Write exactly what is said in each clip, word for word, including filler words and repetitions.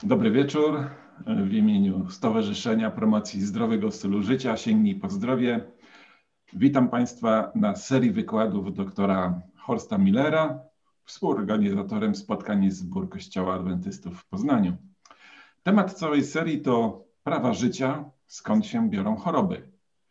Dobry wieczór. W imieniu Stowarzyszenia Promocji Zdrowego Stylu Życia Sięgnij po Zdrowie witam Państwa na serii wykładów doktora Horsta Millera, współorganizatorem spotkań Zbór Kościoła Adwentystów w Poznaniu. Temat całej serii to prawa życia, skąd się biorą choroby.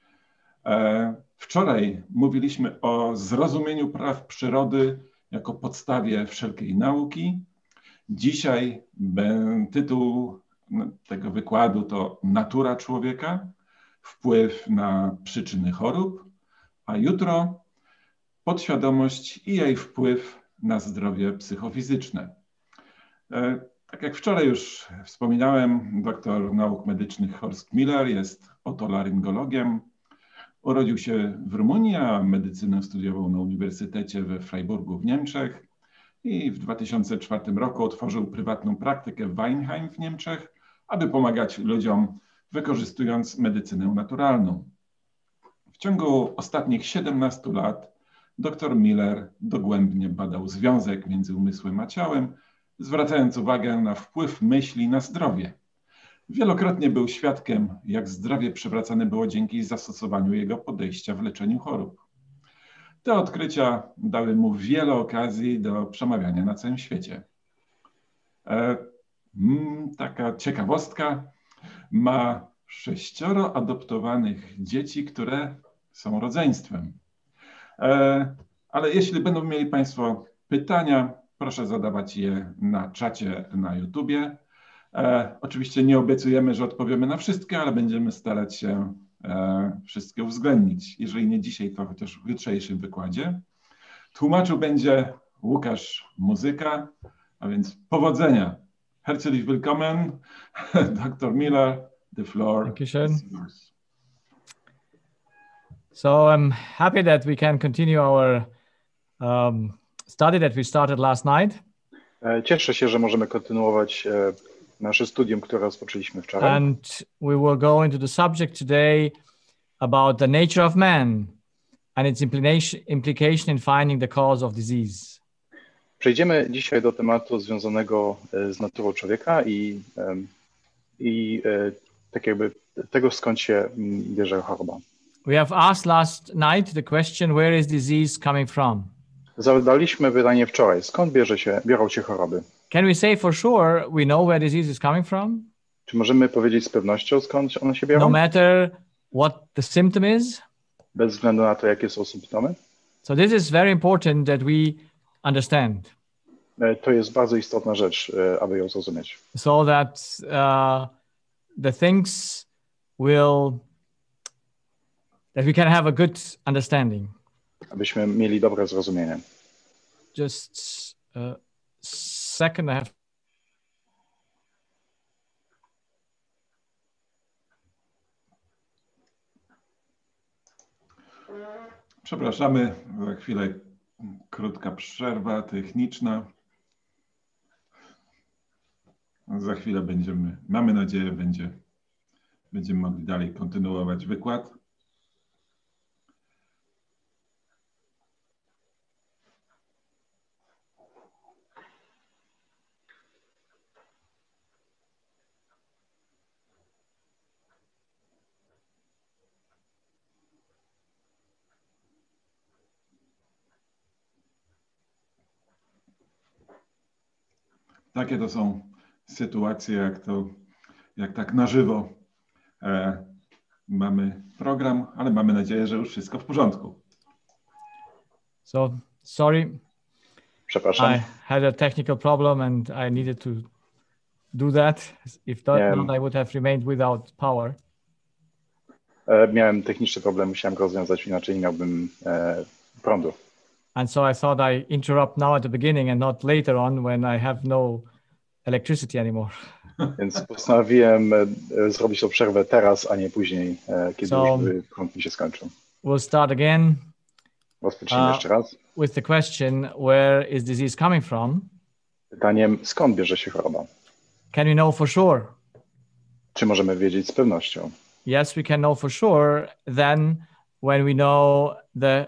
Wczoraj mówiliśmy o zrozumieniu praw przyrody jako podstawie wszelkiej nauki. Dzisiaj tytuł tego wykładu to Natura człowieka, wpływ na przyczyny chorób, a jutro podświadomość i jej wpływ na zdrowie psychofizyczne. Tak jak wczoraj już wspominałem, doktor nauk medycznych Horst Miller jest otolaryngologiem. Urodził się w Rumunii, a medycynę studiował na Uniwersytecie we Freiburgu w Niemczech i w dwa tysiące czwartym roku otworzył prywatną praktykę w Weinheim w Niemczech, aby pomagać ludziom, wykorzystując medycynę naturalną. W ciągu ostatnich siedemnastu lat dr Miller dogłębnie badał związek między umysłem a ciałem, zwracając uwagę na wpływ myśli na zdrowie. Wielokrotnie był świadkiem, jak zdrowie przywracane było dzięki zastosowaniu jego podejścia w leczeniu chorób. Te odkrycia dały mu wiele okazji do przemawiania na całym świecie. E, taka ciekawostka, ma sześcioro adoptowanych dzieci, które są rodzeństwem. E, ale jeśli będą mieli Państwo pytania, proszę zadawać je na czacie na YouTubie. E, oczywiście nie obiecujemy, że odpowiemy na wszystkie, ale będziemy starać się e, wszystkie uwzględnić. Jeżeli nie dzisiaj, to chociaż w jutrzejszym wykładzie. Tłumaczył będzie Łukasz Muzyka, a więc powodzenia. Herzlich willkommen, doktor Miller, the floor is yours. So I'm happy that we can continue our um, study that we started last night. Cieszę się, że możemy kontynuować nasze studium, które rozpoczęliśmy wczoraj. And we will go into the subject today about the nature of man and its implication, implication in finding the cause of disease. Przejdziemy dzisiaj do tematu związanego z naturą człowieka i, i tak jakby tego, skąd się bierze choroba. We have asked last night the question, where is disease coming from? Zadaliśmy pytanie wczoraj, skąd bierze się, biorą się choroby? Can we say for sure we know where disease is coming from? Czy możemy powiedzieć z pewnością, skąd one się biorą? No matter what the symptom is? Bez względu na to, jakie są symptomy? So this is very important that we understand. To jest bardzo istotna rzecz, aby ją zrozumieć. So that uh, the things will, that we can have a good understanding. Abyśmy mieli dobre zrozumienie. Just a second, I have. Przepraszamy, za chwilę krótka przerwa techniczna. Za chwilę będziemy, mamy nadzieję, będzie, będziemy mogli dalej kontynuować wykład. Takie to są sytuacje, jak to, jak tak na żywo e, mamy program, ale mamy nadzieję, że już wszystko w porządku. So, sorry. Przepraszam. I had a technical problem and I needed to do that. If not, Miałem, not I would have remained without power. E, miałem techniczny problem, musiałem go rozwiązać, inaczej nie miałbym e, prądu. And so I thought I interrupt now at the beginning and not later on when I have no electricity anymore. Więc postanowiłem e, zrobić tą przerwę teraz, a nie później, e, kiedy So, już prąd mi się skończył. We'll start again. Rozpocznijmy Uh, jeszcze raz. With the question, where is disease coming from? Pytaniem, skąd bierze się choroba? Can we know for sure? Czy możemy wiedzieć z pewnością? Yes, we can know for sure then when we know the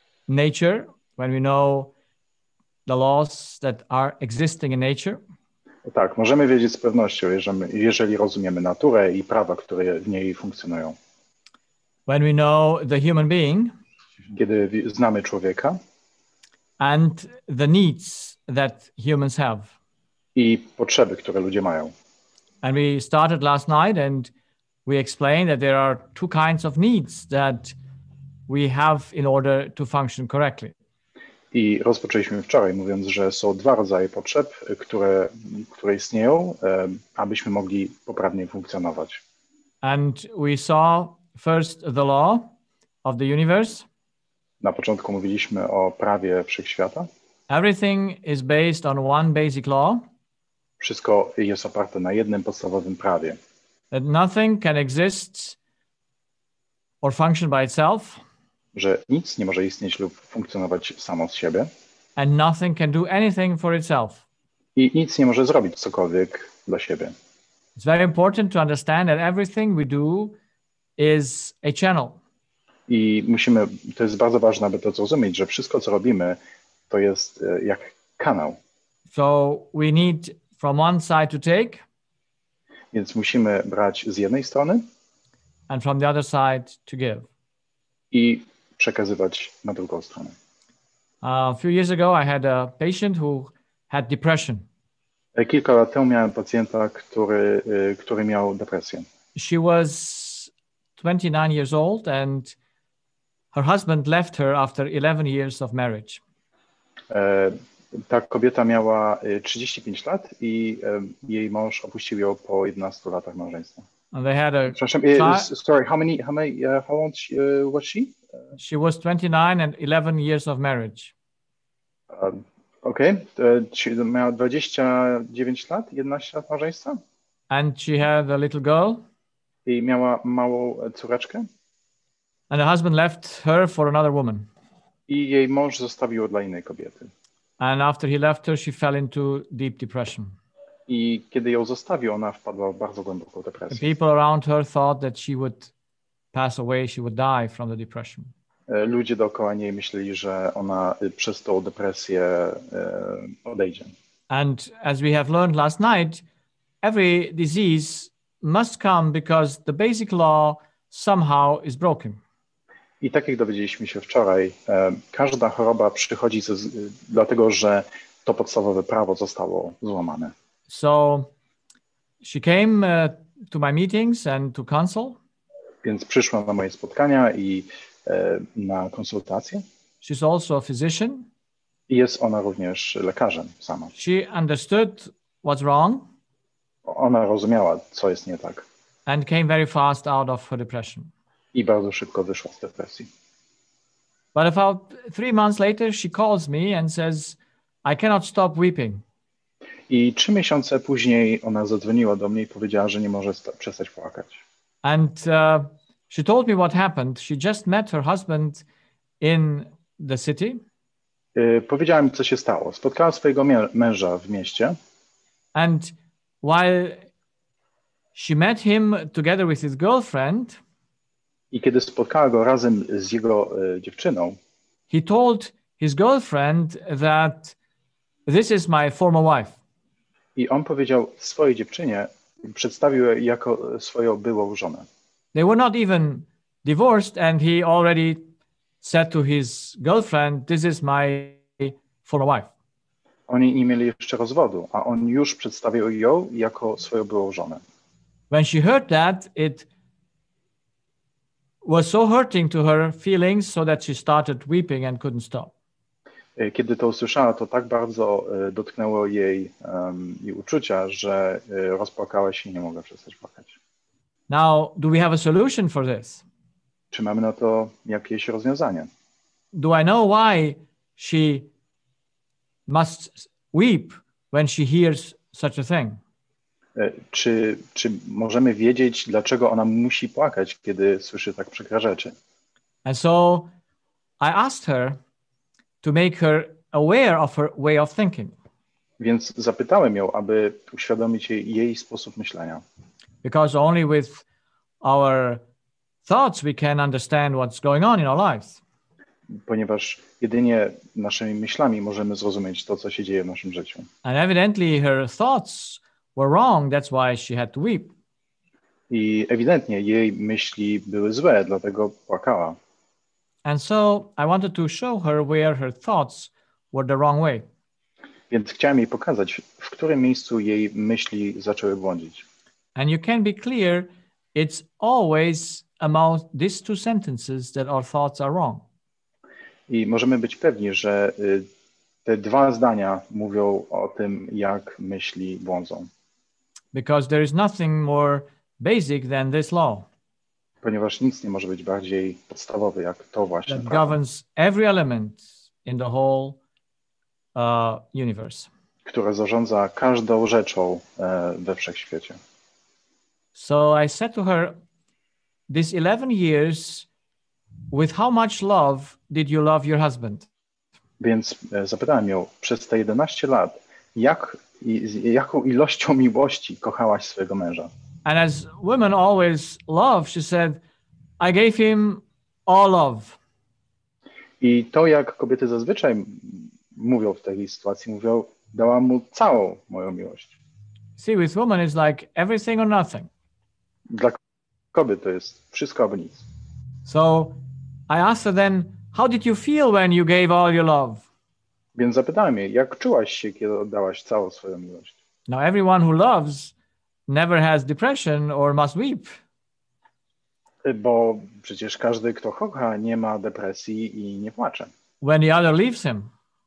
nature, when we know the laws that are existing in nature. Tak, możemy wiedzieć z pewnością, jeżeli, jeżeli rozumiemy naturę i prawa, które w niej funkcjonują. When we know the human being Kiedy wi- znamy człowieka and the needs that humans have. i potrzeby, które ludzie mają. And we started last night and we explained that there are two kinds of needs that we have in order to function correctly. I rozpoczęliśmy wczoraj, mówiąc, że są dwa rodzaje potrzeb, które, które istnieją, e, abyśmy mogli poprawnie funkcjonować. And we saw first the law of the universe. Na początku mówiliśmy o prawie wszechświata. Everything is based on one basic law, Wszystko jest oparte na jednym podstawowym prawie, that nothing can exist or function by itself, że nic nie może istnieć lub funkcjonować samo z siebie and nothing can do anything for itself. i nic nie może zrobić cokolwiek dla siebie. It's very important to understand that everything we do is a channel. I musimy, to jest bardzo ważne, aby to zrozumieć, że wszystko, co robimy, to jest e, jak kanał. So we need from one side to take Więc musimy brać z jednej strony and from the other side to give. i przekazywać na drugą stronę. Uh, a few years ago, I had a patient who had depression. E, Kilka lat temu miałem pacjenta, który, e, który miał depresję. She was twenty-nine years old and her husband left her after eleven years of marriage. E, Ta kobieta miała e, trzydzieści pięć lat i e, jej mąż opuścił ją po jedenastu latach małżeństwa. And they had a Przepraszam, e, child. s- sorry, how many, how many, uh, how old uh, was she? She was twenty-nine and eleven years of marriage. Um, Okej, okay. Czyli miała dwadzieścia dziewięć lat, jedenaście lat małżeństwa And she had a little girl. i miała małą e, córeczkę And the husband left her for another woman. i jej mąż zostawił ją dla innej kobiety. And after he left her, she fell into deep depression. I kiedy ją zostawił, ona wpadła w bardzo głęboką The depresję. people around her thought that she would pass away, she would die from the depression. E, Ludzie dookoła niej myśleli, że ona e, przez tą depresję e, odejdzie. And as we have learned last night, every disease must come because the basic law somehow is broken. I tak jak dowiedzieliśmy się wczoraj, e, każda choroba przychodzi ze, dlatego, że to podstawowe prawo zostało złamane. So she came uh, to my meetings and to consult. Więc przyszła na moje spotkania i e, na konsultacje. She's also a physician. I jest ona również lekarzem sama. She understood what's wrong Ona rozumiała, co jest nie tak and came very fast out of her depression. i bardzo szybko wyszła z depresji. But about three months later, she calls me and says, I cannot stop weeping. I trzy miesiące później ona zadzwoniła do mnie i powiedziała, że nie może sta- przestać płakać. And uh, she told me what happened. She just met her husband in the city. Yy, powiedziała mi, co się stało. Spotkała swojego mę- męża w mieście And while she met him together with his girlfriend, i kiedy spotkała go razem z jego y, dziewczyną, he told his girlfriend that this is my former wife. i on powiedział swojej dziewczynie, przedstawił ją jako swoją byłą żonę. They were not even divorced, and he already said to his girlfriend, this is my former wife. Oni nie mieli jeszcze rozwodu, a on już przedstawił ją jako swoją byłą żonę. When she heard that, it was so hurting to her feelings so that she started weeping and couldn't stop. Y, Kiedy to usłyszała, to tak bardzo y, dotknęło jej, um, jej uczucia, że y, rozpłakała się i nie mogła przestać płakać. Now, do we have a solution for this? Czy mamy na to jakieś rozwiązanie? Do I know why she must weep when she hears such a thing? Y, Czy, czy możemy wiedzieć, dlaczego ona musi płakać, kiedy słyszy tak przykre rzeczy? And so I asked her to make her aware of her way of thinking, Więc zapytałem ją, aby uświadomić jej, jej sposób myślenia. because only with our thoughts we can understand what's going on in our lives. ponieważ jedynie naszymi myślami możemy zrozumieć to, co się dzieje w naszym życiu. And evidently her thoughts were wrong, that's why she had to weep. I ewidentnie jej myśli były złe, dlatego płakała. And so I wanted to show her where her thoughts were the wrong way. Więc chciałem jej pokazać, w którym miejscu jej myśli zaczęły błądzić. And you can be clear, it's always about these two sentences that our thoughts are wrong. I możemy być pewni, że y, te dwa zdania mówią o tym, jak myśli błądzą. Because there is nothing more basic than this law Ponieważ nic nie może być bardziej podstawowe, jak to właśnie that prawo, governs every element in the whole uh, universe. które zarządza każdą rzeczą e, we wszechświecie. So I said to her, these eleven years, with how much love did you love your husband? Więc e, zapytałem ją, przez te jedenaście lat, jak, i, z jaką ilością miłości kochałaś swojego męża? And as women always love, she said, I gave him all love. I to, jak kobiety zazwyczaj mówią w takiej sytuacji, mówią, dałam mu całą moją miłość. See, with women, it's like everything or nothing. Dla kobiet to jest wszystko albo nic. So I asked her then, how did you feel when you gave all your love? Więc zapytałem jej, jak czułaś się, kiedy oddałaś całą swoją miłość? Now, everyone who loves never has depression or must weep. Bo przecież każdy, kto kocha, nie ma depresji i nie płacze. When the other leaves him.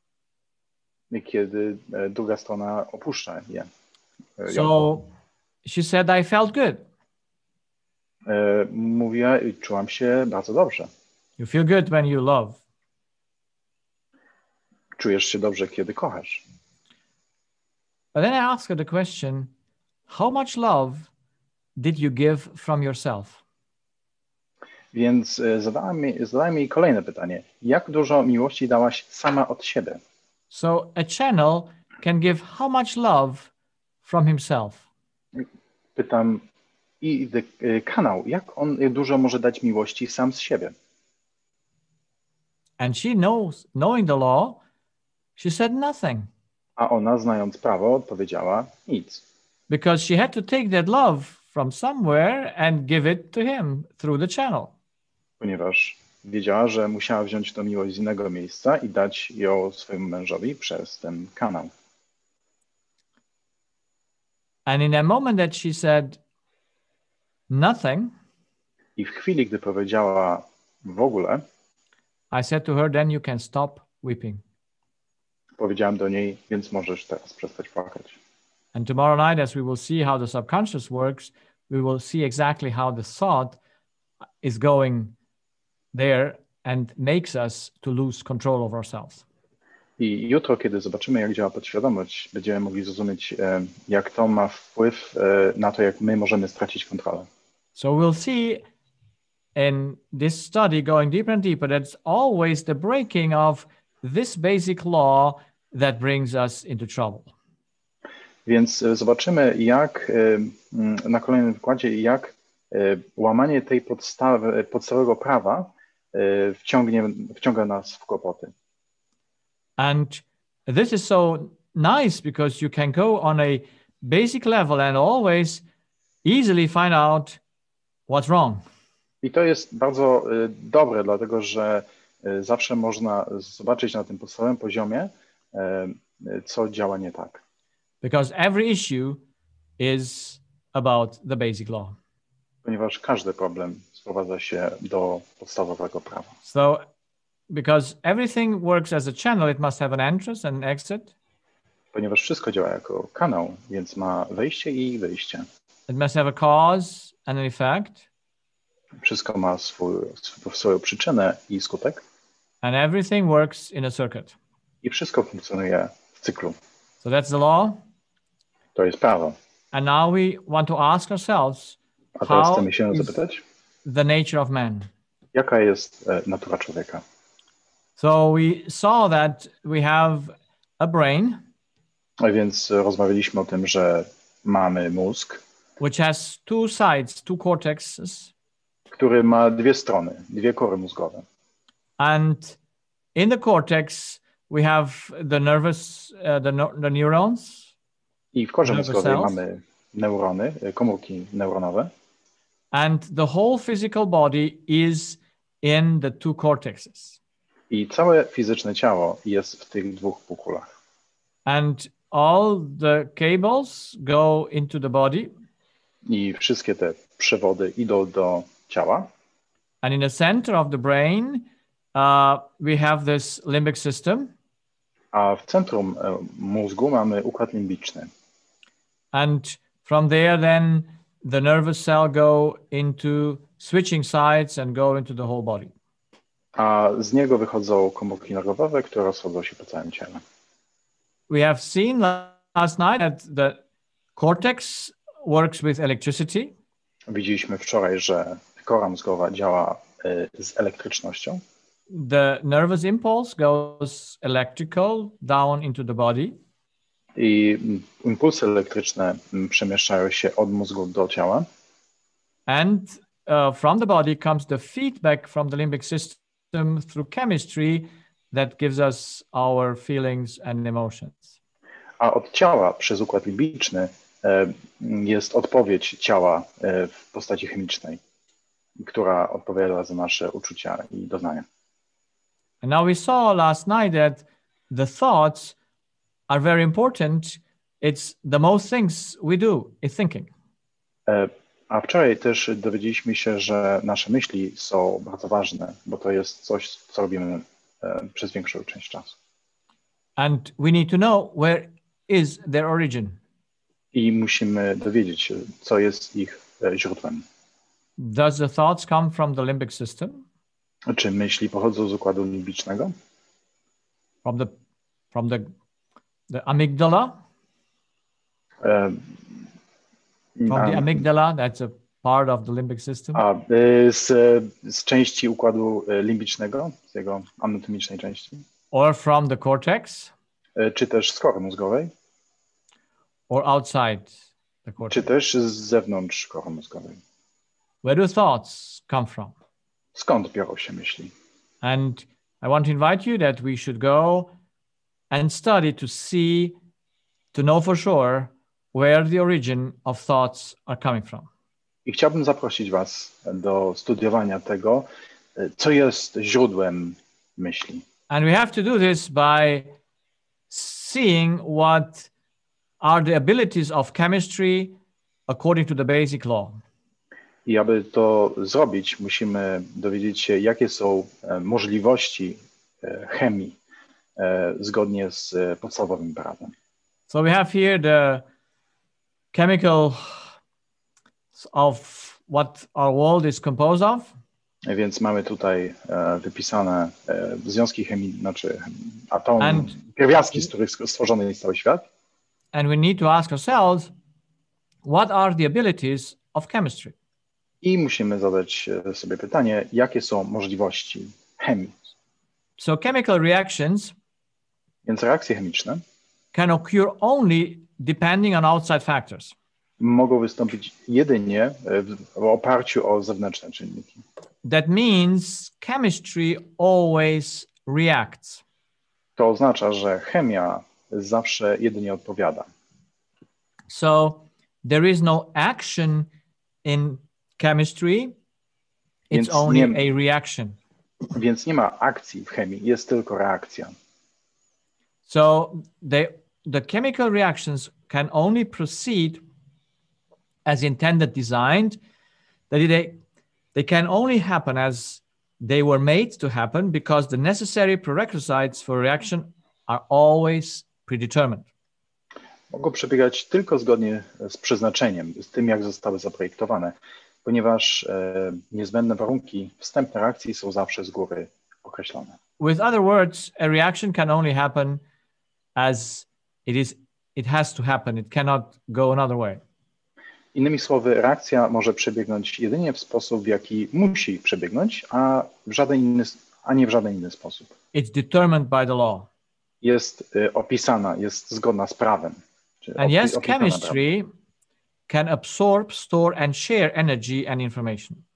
Kiedy e, druga strona opuszcza je. E, ją. So she said, I felt good. E, Mówiła, i czułam się bardzo dobrze. You feel good when you love. Czujesz się dobrze, kiedy kochasz. But then I asked her the question, how much love did you give from yourself? Więc e, zadałem, jej- zadałem jej kolejne pytanie. Jak dużo miłości dałaś sama od siebie? So a channel can give how much love from himself? Pytam, i the, e, kanał, jak on jak dużo może dać miłości sam z siebie? And she knows, knowing the law, she said nothing, A ona, znając prawo, odpowiedziała nic. because she had to take that love from somewhere and give it to him through the channel. Ponieważ wiedziała, że musiała wziąć tę miłość z innego miejsca i dać ją swojemu mężowi przez ten kanał. And in a moment that she said nothing, I w chwili, gdy powiedziała w ogóle, I said to her, then you can stop weeping. powiedziałem do niej, więc możesz teraz przestać płakać. And tomorrow night, as we will see how the subconscious works, we will see exactly how the thought is going there and makes us to lose control of ourselves. I jutro, kiedy zobaczymy, jak działa podświadomość, będziemy mogli zrozumieć, e, jak to ma wpływ e, na to, jak my możemy stracić kontrolę. So we'll see in this study, going deeper and deeper, that it's always the breaking of this basic law that brings us into trouble. Więc e, zobaczymy, jak e, m, na kolejnym wykładzie, jak e, łamanie tej podstawy, podstawowego prawa e, wciągnie, wciąga nas w kłopoty. And this is so nice because you can go on a basic level and always easily find out what's wrong. I to jest bardzo e, dobre, dlatego że e, zawsze można zobaczyć na tym podstawowym poziomie, e, co działa nie tak. Because every issue is about the basic law. Ponieważ każdy problem sprowadza się do podstawowego prawa. So, because everything works as a channel, it must have an entrance and an exit. Ponieważ wszystko działa jako kanał, więc ma wejście i wyjście. It must have a cause and an effect. Wszystko ma swój, sw- swoją przyczynę i skutek. And everything works in a circuit. I wszystko funkcjonuje w cyklu. So that's the law. To jest prawo. And now we want to ask ourselves, A teraz how chcemy się is zapytać, the nature of man? jaka jest e, natura człowieka. So we saw that we have a brain, A więc e, rozmawialiśmy o tym, że mamy mózg, which has two sides, two cortexes, który ma dwie strony, dwie kory mózgowe. and in the cortex, we have the nervous, uh, the, no, the neurons. I w korze Nervous mózgowej cells. mamy neurony, y, komórki neuronowe. And the whole physical body is in the two cortexes. I całe fizyczne ciało jest w tych dwóch półkulach. And all the cables go into the body. I wszystkie te przewody idą do ciała. And in the center of the brain, uh, we have this limbic system. A w centrum e, mózgu mamy układ limbiczny. And from there, then the nervous cell go into switching sites and go into the whole body. A z niego wychodzą komórki nerwowe, które rozchodzą się po całym ciele. We have seen last night that the cortex works with electricity. Widzieliśmy wczoraj, że kora mózgowa działa e, z elektrycznością. The nervous impulse goes electrical down into the body. I impulsy elektryczne przemieszczają się od mózgu do ciała. And uh, from the body comes the feedback from the limbic system through chemistry that gives us our feelings and emotions. A od ciała przez układ limbiczny e, jest odpowiedź ciała e, w postaci chemicznej, która odpowiada za nasze uczucia i doznania. And now we saw last night that the thoughts are very important. It's the most things we do is thinking. E, a wczoraj też dowiedzieliśmy się, że nasze myśli są bardzo ważne, bo to jest coś, co robimy e, przez większą część czasu. And we need to know where is their origin. I musimy dowiedzieć się, co jest ich e, źródłem. Does the thoughts come from the limbic system? Czy myśli pochodzą z układu limbicznego? From the from the the amygdala? E, From a, the amygdala, that's a part of the limbic system. a, e, z, z części układu e, limbicznego, z jego anatomicznej części? Or from the cortex? E, czy też z kory mózgowej? Or outside the cortex? Czy też z zewnątrz kory mózgowej? Where do thoughts come from? Skąd biorą się myśli? And I want to invite you that we should go and study to see, to know for sure where the origin of thoughts are coming from. I chciałbym zaprosić Was do studiowania tego, co jest źródłem myśli. And we have to do this by seeing what are the abilities of chemistry according to the basic law. I aby to zrobić, musimy dowiedzieć się, jakie są możliwości chemii zgodnie z podstawowym prawem. So we have here the chemical of what our world is composed of. Więc mamy tutaj wypisane związki chemiczne, znaczy atomy, And, pierwiastki, z których stworzony jest cały świat. And we need to ask ourselves, what are the abilities of chemistry? I musimy zadać sobie pytanie, jakie są możliwości chemii. So chemical reactions Więc reakcje chemiczne can occur only depending on outside factors. mogą wystąpić jedynie w, w oparciu o zewnętrzne czynniki. That means chemistry always reacts. To oznacza, że chemia zawsze jedynie odpowiada. So there is no action in chemistry, it's Więc only nie- a reaction. Więc nie ma akcji w chemii, jest tylko reakcja. So they, the chemical reactions can only proceed as intended, designed, that they, they can only happen as they were made to happen because the necessary prerequisites for reaction are always predetermined. Mogą przebiegać tylko zgodnie z przeznaczeniem, z tym, jak zostały zaprojektowane, ponieważ e, niezbędne warunki wstępne reakcji są zawsze z góry określone. With other words, a reaction can only happen as it is, it has to happen. It cannot go another way. Innymi słowy, reakcja może przebiegnąć jedynie w sposób, w jaki musi przebiegnąć, a, w żaden inny, a nie w żaden inny sposób. It's determined by the law. Jest y, opisana, jest zgodna z prawem. czy And opi- yes, opisana chemistry can absorb, store, and share energy and information.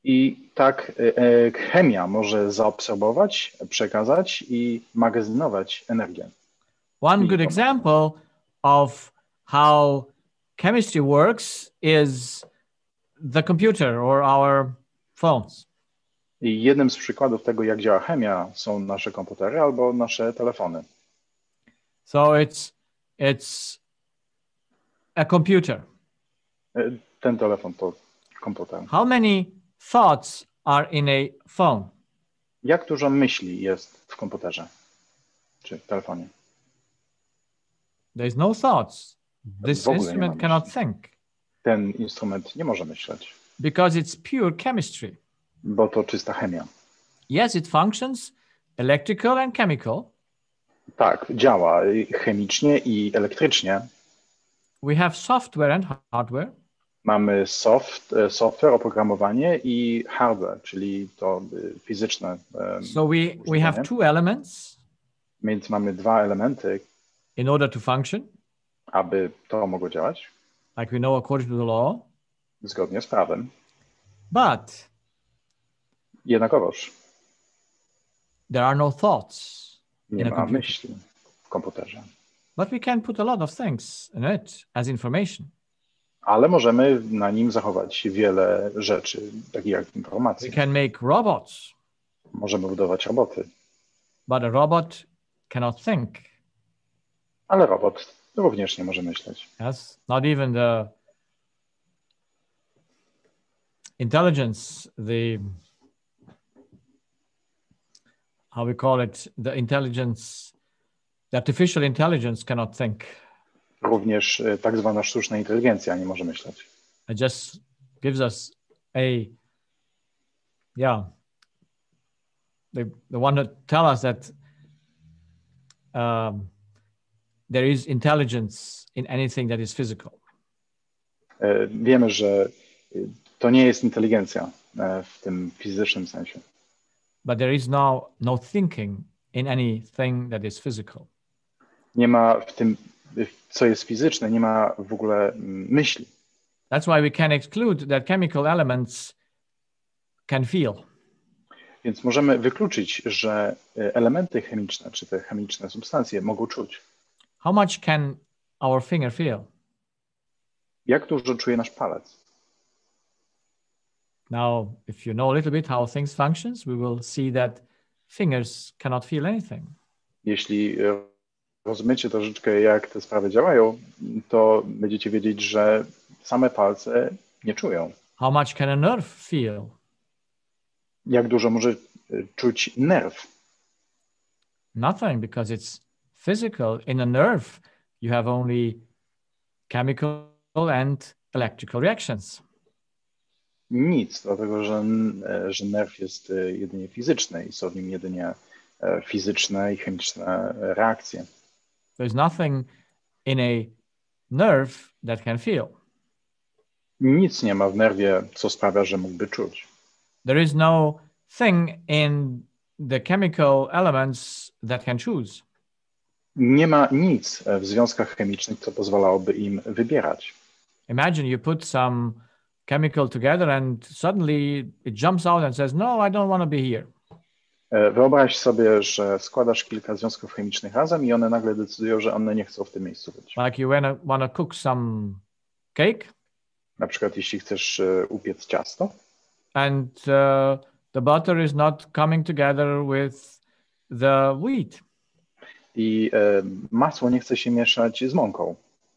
I tak e, chemia może zaabsorbować, przekazać i magazynować energię. One good example of how chemistry works is the computer or our phones. I jednym z przykładów tego, jak działa chemia, są nasze komputery albo nasze telefony. So it's it's a computer. E, Ten telefon to komputer. How many thoughts are in a phone? Jak dużo myśli jest w komputerze czy w telefonie? There's no thoughts. This W ogóle nie ma instrument myśli. cannot think Ten instrument nie może myśleć, because it's pure chemistry. bo to czysta chemia. Yes, it functions electrical and chemical. Tak, działa chemicznie i elektrycznie. We have software and hardware. Mamy soft, software, oprogramowanie i hardware, czyli to fizyczne. So we, we have two elements Więc mamy dwa elementy, in order to function, aby to mogło działać like we know according to the law. zgodnie z prawem. But Jednakowoż there are no thoughts nie in a ma computer. myśli w komputerze. But we can put a lot of things in it as information. Ale możemy na nim zachować wiele rzeczy, takich jak We informacje. can make robots, Możemy budować roboty, but a robot cannot think. ale robot również nie może myśleć. Yes, not even the intelligence, the how we call it, the intelligence, the artificial intelligence cannot think. Również e, tak zwana sztuczna inteligencja nie może myśleć. It just gives us a, yeah, they, they want to tell us that um, there is intelligence in anything that is physical. E, Wiemy, że e, to nie jest inteligencja e, w tym fizycznym sensie, But there is no, no thinking in anything that is physical. nie ma w tym, co jest fizyczne, nie ma w ogóle mm, myśli. That's why we can exclude that chemical elements can feel. Więc możemy wykluczyć, że e, elementy chemiczne, czy te chemiczne substancje mogą czuć. How much can our finger feel? Jak dużo czuje nasz palec? Now, if you know a little bit how things functions, we will see that fingers cannot feel anything. Jeśli e, rozumiecie troszeczkę, jak te sprawy działają, to będziecie wiedzieć, że same palce nie czują. How much can a nerve feel? Jak dużo może e, czuć nerw? Nothing, because it's physical. In a nerve, you have only chemical and electrical reactions. Nic, dlatego że, e, że nerw jest e, jedynie fizyczny i są w nim jedynie e, fizyczne i chemiczne reakcje. There's nothing in a nerve that can feel. Nic nie ma w nerwie, co sprawia, że mógłby czuć. There is no thing in the chemical elements that can choose. Nie ma nic w związkach chemicznych, co pozwalałoby im wybierać. Imagine you put some chemical together and suddenly it jumps out and says, no, I don't want to be here. E, Wyobraź sobie, że składasz kilka związków chemicznych razem i one nagle decydują, że one nie chcą w tym miejscu być. Like you wanna, wanna cook some cake Na przykład jeśli chcesz e, upiec ciasto and uh, the butter is not coming together with the wheat. i e, masło nie chce się mieszać z mąką,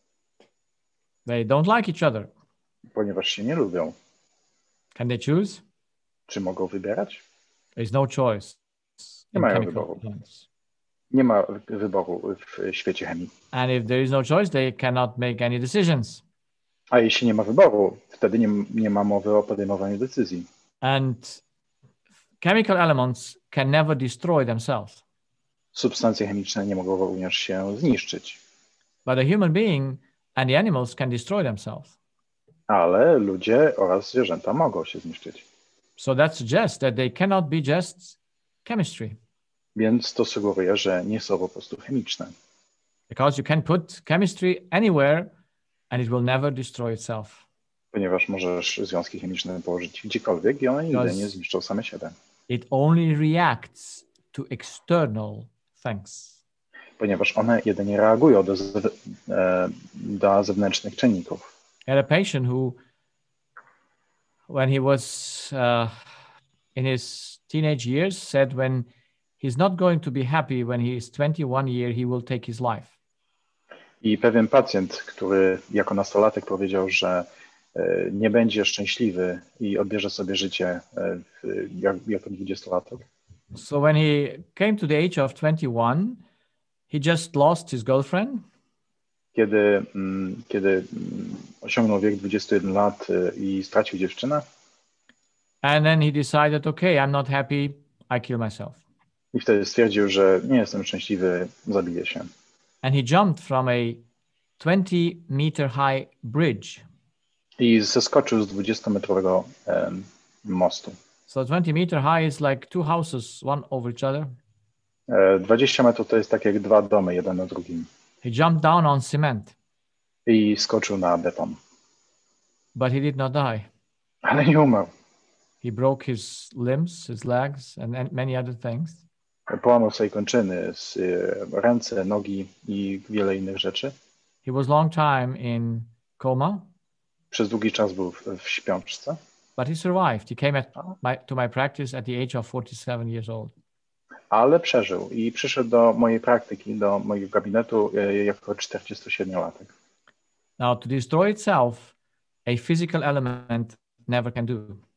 They don't like each other. ponieważ się nie lubią. Can they choose? Czy mogą wybierać? There's no choice. Nie in mają chemical wyboru. elements. Nie ma wyboru w świecie chemii. And if there is no choice, they cannot make any decisions. A jeśli nie ma wyboru, wtedy nie, nie ma mowy o podejmowaniu decyzji. And chemical elements can never destroy themselves. Substancje chemiczne nie mogą również się zniszczyć, But a human being and the animals can destroy themselves. ale ludzie oraz zwierzęta mogą się zniszczyć. So that suggests that they cannot be just chemistry, Więc to sugeruje, że nie są po prostu chemiczne. because you can put chemistry anywhere and it will never destroy itself. Ponieważ możesz związki chemiczne położyć gdziekolwiek i one nigdy Because nie zniszczą same siebie. it only reacts to external things. Ponieważ one jedynie reagują do, zew- e, do zewnętrznych czynników. I had a patient who, when he was uh, in his teenage years, said when he's not going to be happy when he is twenty-one year, he will take his life. I pewien pacjent, który jako nastolatek powiedział, że e, nie będzie szczęśliwy i odbierze sobie życie e, w, jak, jako dwudziestolatek. So when he came to the age of twenty-one, he just lost his girlfriend. Kiedy, mm, kiedy mm, osiągnął wiek dwudziestu jeden lat e, i stracił dziewczynę, And then he decided, okay, I'm not happy, I kill myself. i wtedy stwierdził, że nie jestem szczęśliwy, zabiję się. And he jumped from a twenty meter high bridge. I zeskoczył z dwudziestometrowego em, mostu. So twenty meter high is like two houses, one over each other. E, dwadzieścia metrów to jest tak jak dwa domy, jeden na drugim. He jumped down on cement, I skoczył na beton. but he did not die. Ale nie umarł. He broke his limbs, his legs, and, and many other things. Połamał sobie kończyny, z, e, ręce, nogi i wiele innych rzeczy. He was long time in coma, Przez długi czas był w, w śpiączce, but he survived. He came at my, to my practice at the age of forty-seven years old. ale przeżył i przyszedł do mojej praktyki, do mojego gabinetu e, jako czterdziestosiedmiolatek. Now, to destroy itself, a physical element never can do.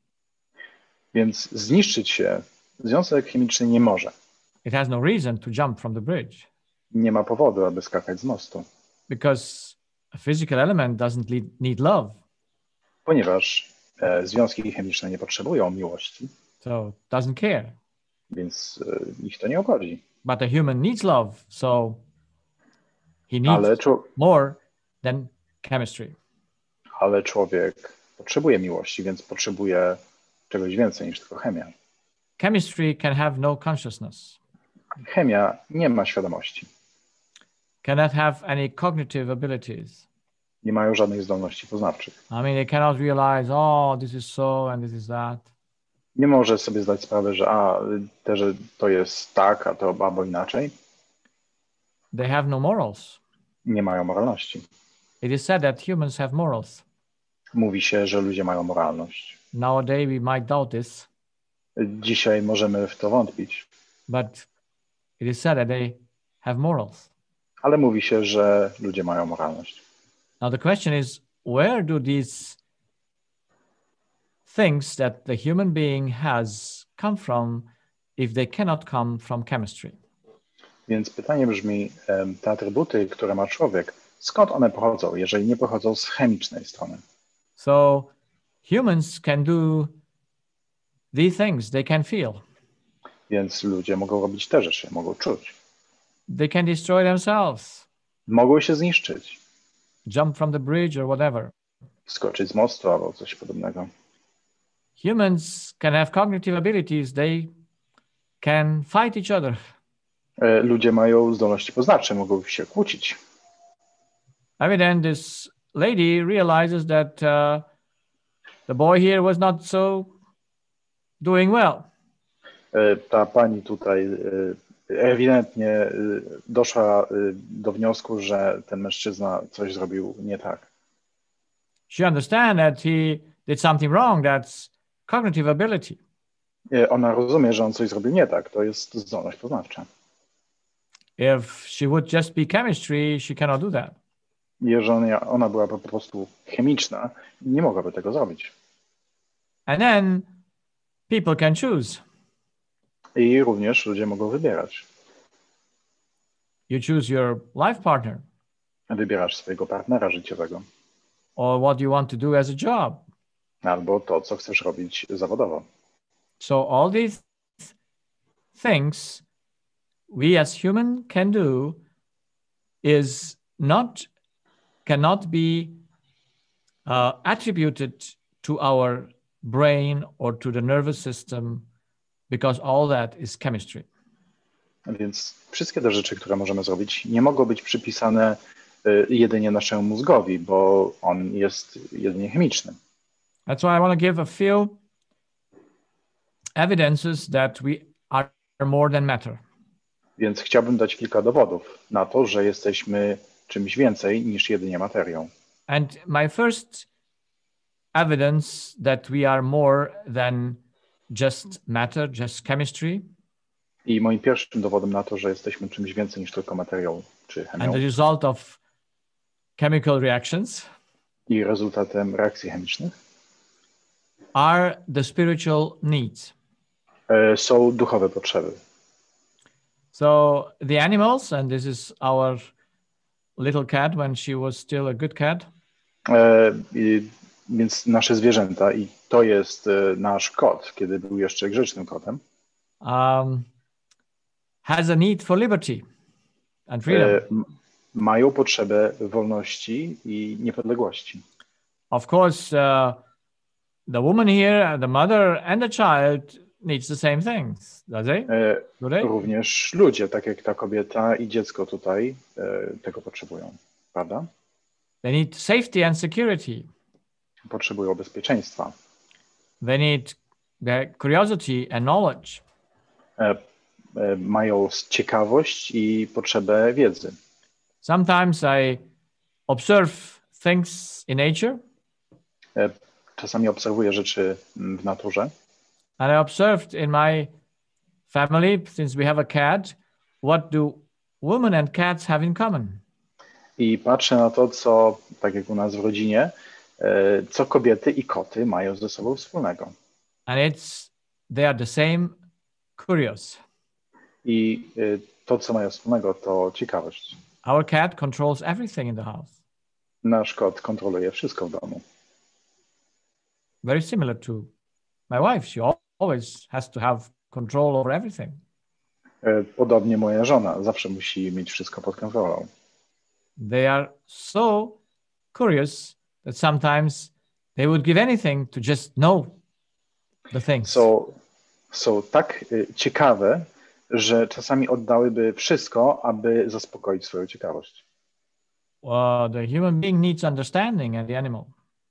Więc zniszczyć się związek chemiczny nie może. It has no reason to jump from the bridge Nie ma powodu, aby skakać z mostu, because a physical element doesn't lead, need love. ponieważ e, związki chemiczne nie potrzebują miłości, So doesn't care. więc e, ich to nie obchodzi. But a human needs love, so he needs Ale, czu- more than chemistry. ale człowiek potrzebuje miłości, więc potrzebuje czegoś więcej niż tylko chemia. Chemistry can have no consciousness, Chemia nie ma świadomości, cannot have any cognitive abilities. nie mają żadnych zdolności poznawczych. I mean, they cannot realize, oh, this is so and this is that. Nie może sobie zdać sprawy, że a, te, że to jest tak, a to albo inaczej. They have no morals. Nie mają moralności. It is said that humans have morals. Mówi się, że ludzie mają moralność. Nowadays, we might doubt this, Dzisiaj możemy w to wątpić, but it is said that they have morals. ale mówi się, że ludzie mają moralność. Now, the question is, where do these things that the human being has come from if they cannot come from chemistry? Więc pytanie brzmi, em, te atrybuty, które ma człowiek, skąd one pochodzą, jeżeli nie pochodzą z chemicznej strony? So humans can do these things. They can feel. Więc ludzie mogą robić te rzeczy, mogą czuć. They can destroy themselves, Mogą się zniszczyć, jump from the bridge or whatever. skoczyć z mostu albo coś podobnego. Humans can have cognitive abilities. They can fight each other. E, Ludzie mają zdolności poznawcze, mogą się kłócić. I mean, then this lady realizes that uh, the boy here was not so doing well. E, Ta pani tutaj e, ewidentnie e, doszła e, do wniosku, że ten mężczyzna coś zrobił nie tak. She understands that he did something wrong. That's cognitive ability. E, Ona rozumie, że on coś zrobił nie tak. To jest zdolność poznawcza. If she would just be chemistry, she cannot do that. Jeżeli ona była po prostu chemiczna, nie mogłaby tego zrobić. And then people can choose. I również ludzie mogą wybierać. You choose your life partner Wybierasz swojego partnera życiowego or what you want to do as a job. albo to, co chcesz robić zawodowo. So all these things we as human can do is not cannot be uh, attributed to our brain or to the nervous system because all that is chemistry. Więc wszystkie te rzeczy, które możemy zrobić, nie mogą być przypisane y, jedynie naszemu mózgowi, bo on jest jedynie chemiczny. That's why I want to give a few evidences that we are more than matter. Więc chciałbym dać kilka dowodów na to, że jesteśmy czymś więcej niż jedynie materią. And my first evidence that we are more than just matter, just chemistry. I moim pierwszym dowodem na to, że jesteśmy czymś więcej niż tylko materią czy chemią. And the result of chemical reactions. I rezultatem reakcji chemicznych. Are the spiritual needs. E, są duchowe potrzeby. So the animals, and this is our little cat when she was still a good cat. E, i, więc nasze zwierzęta i to jest e, nasz kot, kiedy był jeszcze grzecznym kotem. Um, has a need for liberty and freedom. E, m- mają potrzebę wolności i niepodległości. Of course, uh, the woman here, the mother and the child needs the same things, does they? E, Do they? również ludzie, tak jak ta kobieta i dziecko tutaj, e, tego potrzebują, prawda? They need safety and security. Potrzebują bezpieczeństwa. They need the curiosity and knowledge. E, e, mają ciekawość i potrzebę wiedzy. Sometimes I observe things in nature. E, czasami obserwuję rzeczy w naturze. And I observed in my family, since we have a cat, what do women and cats have in common? I patrzę na to, co, tak jak u nas w rodzinie, e, co kobiety i koty mają ze sobą wspólnego. And it's, they are the same curious. I e, to, co mają wspólnego, to ciekawość. Our cat controls everything in the house. Nasz kot kontroluje wszystko w domu. Very similar to my wife. She always has to have control over everything. E, podobnie moja żona zawsze musi mieć wszystko pod kontrolą. They are so curious that sometimes they would give anything to just know the things. Są, są tak e, ciekawe, że czasami oddałyby wszystko, aby zaspokoić swoją ciekawość. Uh, the human being needs understanding and the animal.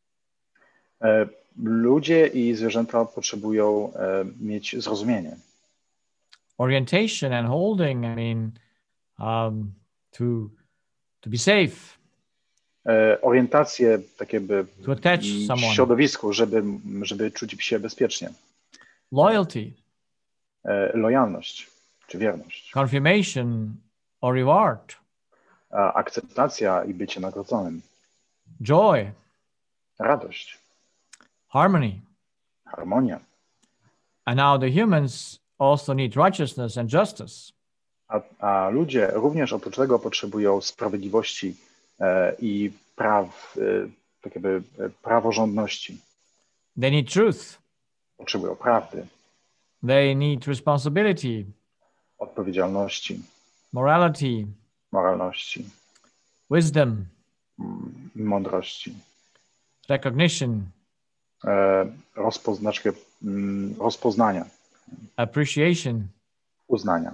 E, ludzie i zwierzęta potrzebują e, mieć zrozumienie. Orientation and holding, I mean, um, to, to be safe. E, orientację tak jakby To attach w someone. środowisku, żeby, żeby czuć się bezpiecznie. Loyalty, E, lojalność czy wierność. confirmation or reward, A akceptacja i bycie nagrodzonym. joy, Radość, harmony. harmonia. And now the humans also need righteousness and justice. A, a ludzie również oprócz tego potrzebują sprawiedliwości e, i praw, e, tak jakby e, praworządności. They need truth. Potrzebują prawdy, They need responsibility, odpowiedzialności, morality, moralności, wisdom, mm, mądrości, recognition, e, rozpoznaczkę, mm, rozpoznania, appreciation, uznania,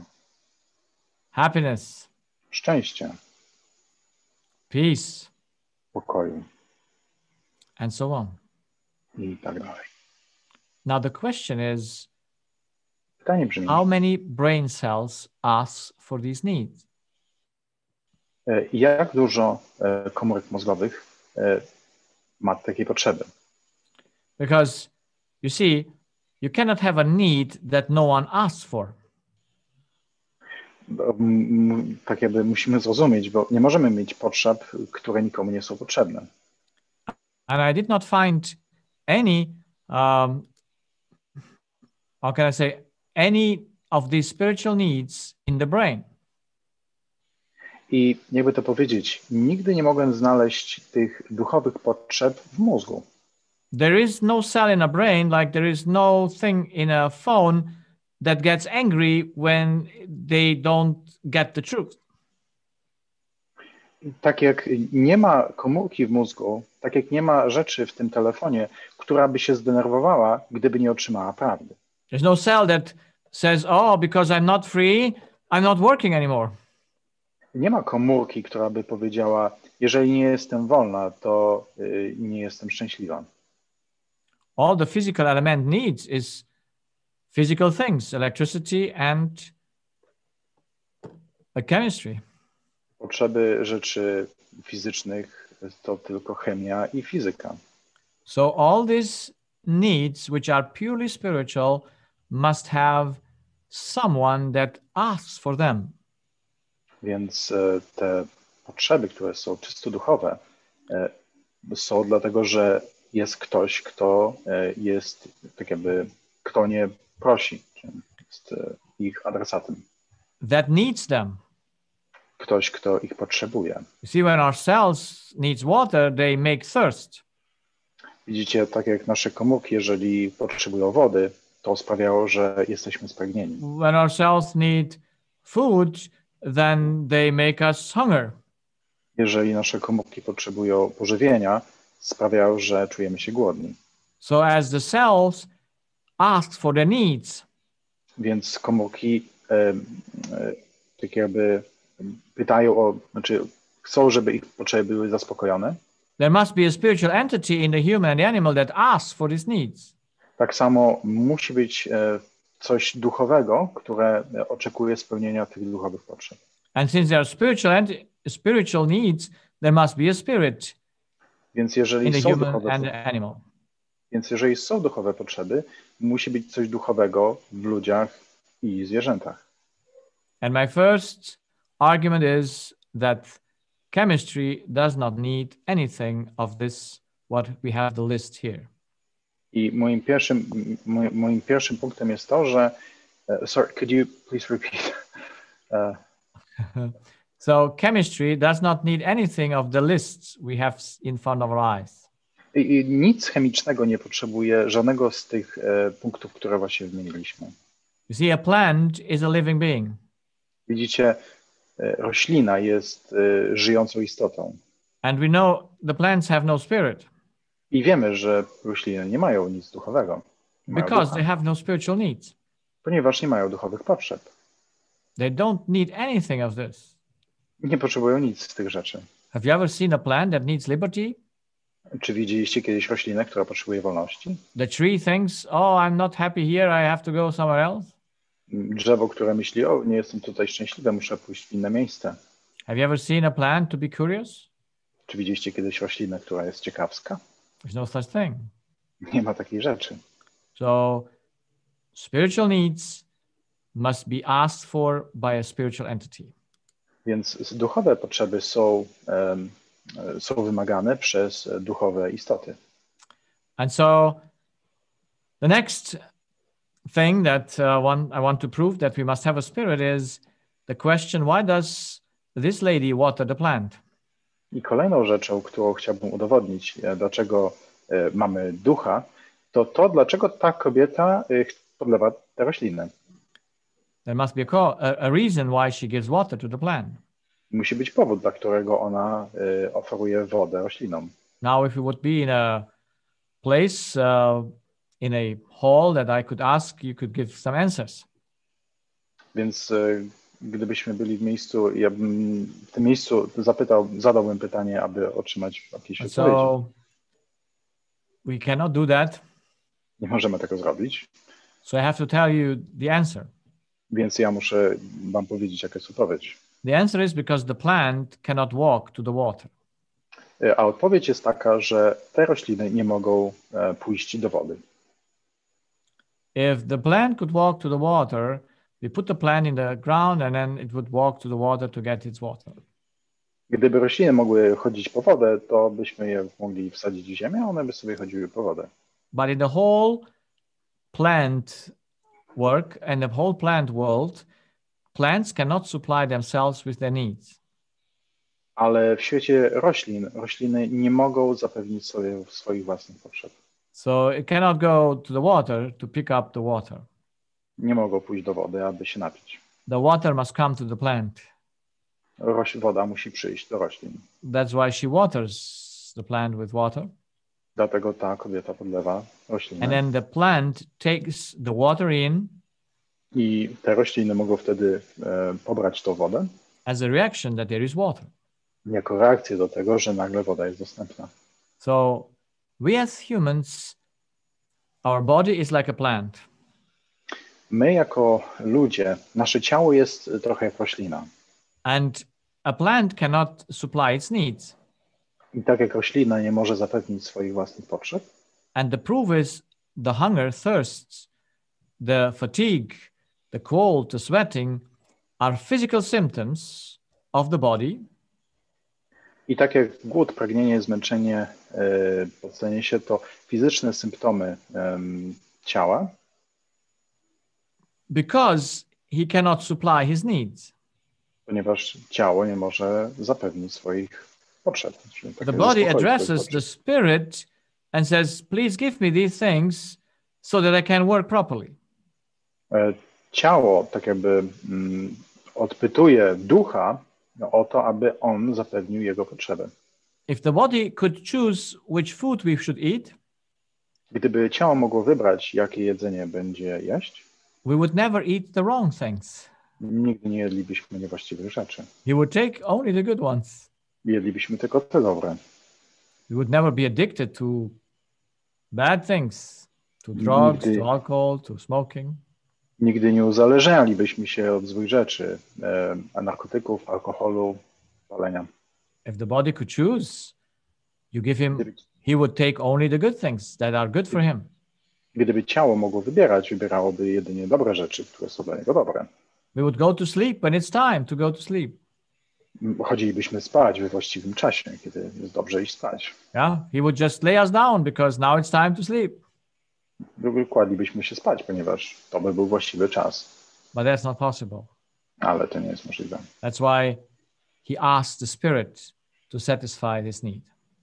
happiness, szczęścia, peace, pokoju and so on. i tak dalej. Now the question is, Pytanie brzmi, how many brain cells ask for these needs? e, jak dużo e, komórek mózgowych e, ma takiej potrzeby? Because you see, you cannot have a need that no one asks for. Bo, m, tak jakby musimy zrozumieć, bo nie możemy mieć potrzeb, które nikomu nie są potrzebne. And I did not find any, um, how can I say, any of these spiritual needs in the brain. I jakby to powiedzieć, nigdy nie mogłem znaleźć tych duchowych potrzeb w mózgu. There is no cell in a brain, like there is no thing in a phone that gets angry when they don't get the truth. Tak jak nie ma komórki w mózgu, tak jak nie ma rzeczy w tym telefonie, która by się zdenerwowała, gdyby nie otrzymała prawdy. There's no cell that says, oh, because I'm not free, I'm not working anymore. Nie ma komórki, która by powiedziała, jeżeli nie jestem wolna, to y, nie jestem szczęśliwa. all the physical element needs is physical things, electricity and a chemistry. Potrzeby rzeczy fizycznych to tylko chemia i fizyka. So all these needs, which are purely spiritual, must have someone that asks for them. Więc te potrzeby, które są czysto duchowe, są dlatego, że jest ktoś, kto jest tak jakby, kto nie prosi, jest ich adresatem. That needs them. Ktoś, kto ich potrzebuje. You see, when our cells needs water, they make thirst. Widzicie, tak jak nasze komórki, jeżeli potrzebują wody, to sprawiało, że jesteśmy spragnieni. When our cells need food, then they make us hunger. Jeżeli nasze komórki potrzebują pożywienia, sprawiają, że czujemy się głodni. So as the cells ask for their needs, więc komórki e, e, tak jakby pytają o, znaczy chcą, żeby ich potrzeby były zaspokojone. there must be a spiritual entity in the human and the animal that asks for these needs. Tak samo musi być e, coś duchowego, które oczekuje spełnienia tych duchowych potrzeb. And since there are spiritual ent- spiritual needs, there must be a spirit Więc in jeżeli the są human duchowe, and the animal. więc jeżeli są duchowe potrzeby, musi być coś duchowego w ludziach i zwierzętach. And my first argument is that chemistry does not need anything of this, what we have the list here. I moim pierwszym, moim, moim pierwszym punktem jest to, że uh, sorry, could you please repeat? Uh, So chemistry does not need anything of the lists we have in front of our eyes. I, i nic chemicznego nie potrzebuje, żadnego z tych e, punktów, które właśnie wymieniliśmy. You see, a plant is a living being. Widzicie, e, roślina jest e, żyjącą istotą. And we know the plants have no spirit I wiemy, że rośliny nie mają nic duchowego. Nie mają because ducha, they have no spiritual needs. ponieważ nie mają duchowych potrzeb. They don't need anything of this. Nie potrzebują nic z tych rzeczy. Have you ever seen a plant that needs liberty? Czy widzieliście kiedyś roślinę, która potrzebuje wolności? The tree thinks, oh, I'm not happy here, I have to go somewhere else. Drzewo, które myśli, o, nie jestem tutaj szczęśliwe, muszę pójść w inne miejsce. Have you ever seen a plant to be curious? Czy widzieliście kiedyś roślinę, która jest ciekawska? There's no such thing. Nie ma takiej rzeczy. So spiritual needs must be asked for by a spiritual entity. Więc duchowe potrzeby są, um, są wymagane przez duchowe istoty. And so the next thing that uh, one, I want to prove that we must have a spirit is the question, why does this lady water the plant? I kolejną rzeczą, którą chciałbym udowodnić, dlaczego e, mamy ducha, to to, dlaczego ta kobieta e, podlewa te rośliny. There must be a, co- a, a reason why she gives water to the plant. Musi być powód, dla którego ona e, oferuje wodę roślinom. Now, if we would be in a place, uh, in a hall that I could ask, you could give some answers. Więc e, gdybyśmy byli w miejscu, ja bym w tym miejscu zapytał, zadałbym pytanie, aby otrzymać jakieś And odpowiedzi. so we cannot do that. Nie możemy tego zrobić, So I have to tell you the answer. więc ja muszę wam powiedzieć, jaka jest odpowiedź. The answer is because the plant cannot walk to the water. E, A odpowiedź jest taka, że te rośliny nie mogą e, pójść do wody. If the plant could walk to the water, we put the plant in the ground and then it would walk to the water to get its water. Gdyby rośliny mogły chodzić po wodę, to byśmy je mogli wsadzić w ziemię, a one by sobie chodziły po wodę. But in the whole plant work and the whole plant world, plants cannot supply themselves with their needs. Ale w świecie roślin, rośliny nie mogą zapewnić sobie swoich własnych potrzeb. So it cannot go to the water to pick up the water. Nie mogą pójść do wody, aby się napić. The water must come to the plant. Roś, woda musi przyjść do roślin. That's why she waters the plant with water. Dlatego ta kobieta podlewa rośliny. And then the plant takes the water in I te rośliny mogą wtedy e, pobrać tą wodę as a reaction that there is water. jako reakcję do tego, że nagle woda jest dostępna. So we as humans Our body is like a plant. My jako ludzie, nasze ciało jest trochę jak roślina. And a plant cannot supply its needs. I tak jak roślina nie może zapewnić swoich własnych potrzeb. And the proof is the hunger, thirsts, the fatigue, the cold, the sweating are physical symptoms of the body. I tak jak głód, pragnienie, zmęczenie, yy, poddanie się to fizyczne symptomy yy, ciała. Because he cannot supply his needs. Ponieważ ciało nie może zapewnić swoich potrzeb. The body addresses the spirit and says, please give me these things so that I can work properly. Ciało tak jakby mm, odpytuje ducha o to, aby on zapewnił jego potrzeby. If the body could choose which food we should eat, gdyby ciało mogło wybrać, jakie jedzenie będzie jeść, we would never eat the wrong things. Nigdy nie jedlibyśmy niewłaściwych rzeczy. He would take only the good ones. Jedlibyśmy tylko te dobre. We would never be addicted to bad things, to drugs, Nigdy. to alcohol, to smoking. Nigdy nie uzależnialibyśmy się od złych rzeczy, e, narkotyków, alkoholu, palenia. If the body could choose, you give him, he would take only the good things that are good for him. Gdyby ciało mogło wybierać, wybierałoby jedynie dobre rzeczy, które są dla niego dobre. We would go to sleep when it's time to go to sleep. Chodzilibyśmy spać we właściwym czasie, kiedy jest dobrze iść spać. Yeah, he would just lay us down because now it's time to sleep. Kładlibyśmy się spać, ponieważ to by był właściwy czas. But that's not possible. Ale to nie jest możliwe. That's why he asked the spirit to satisfy this need.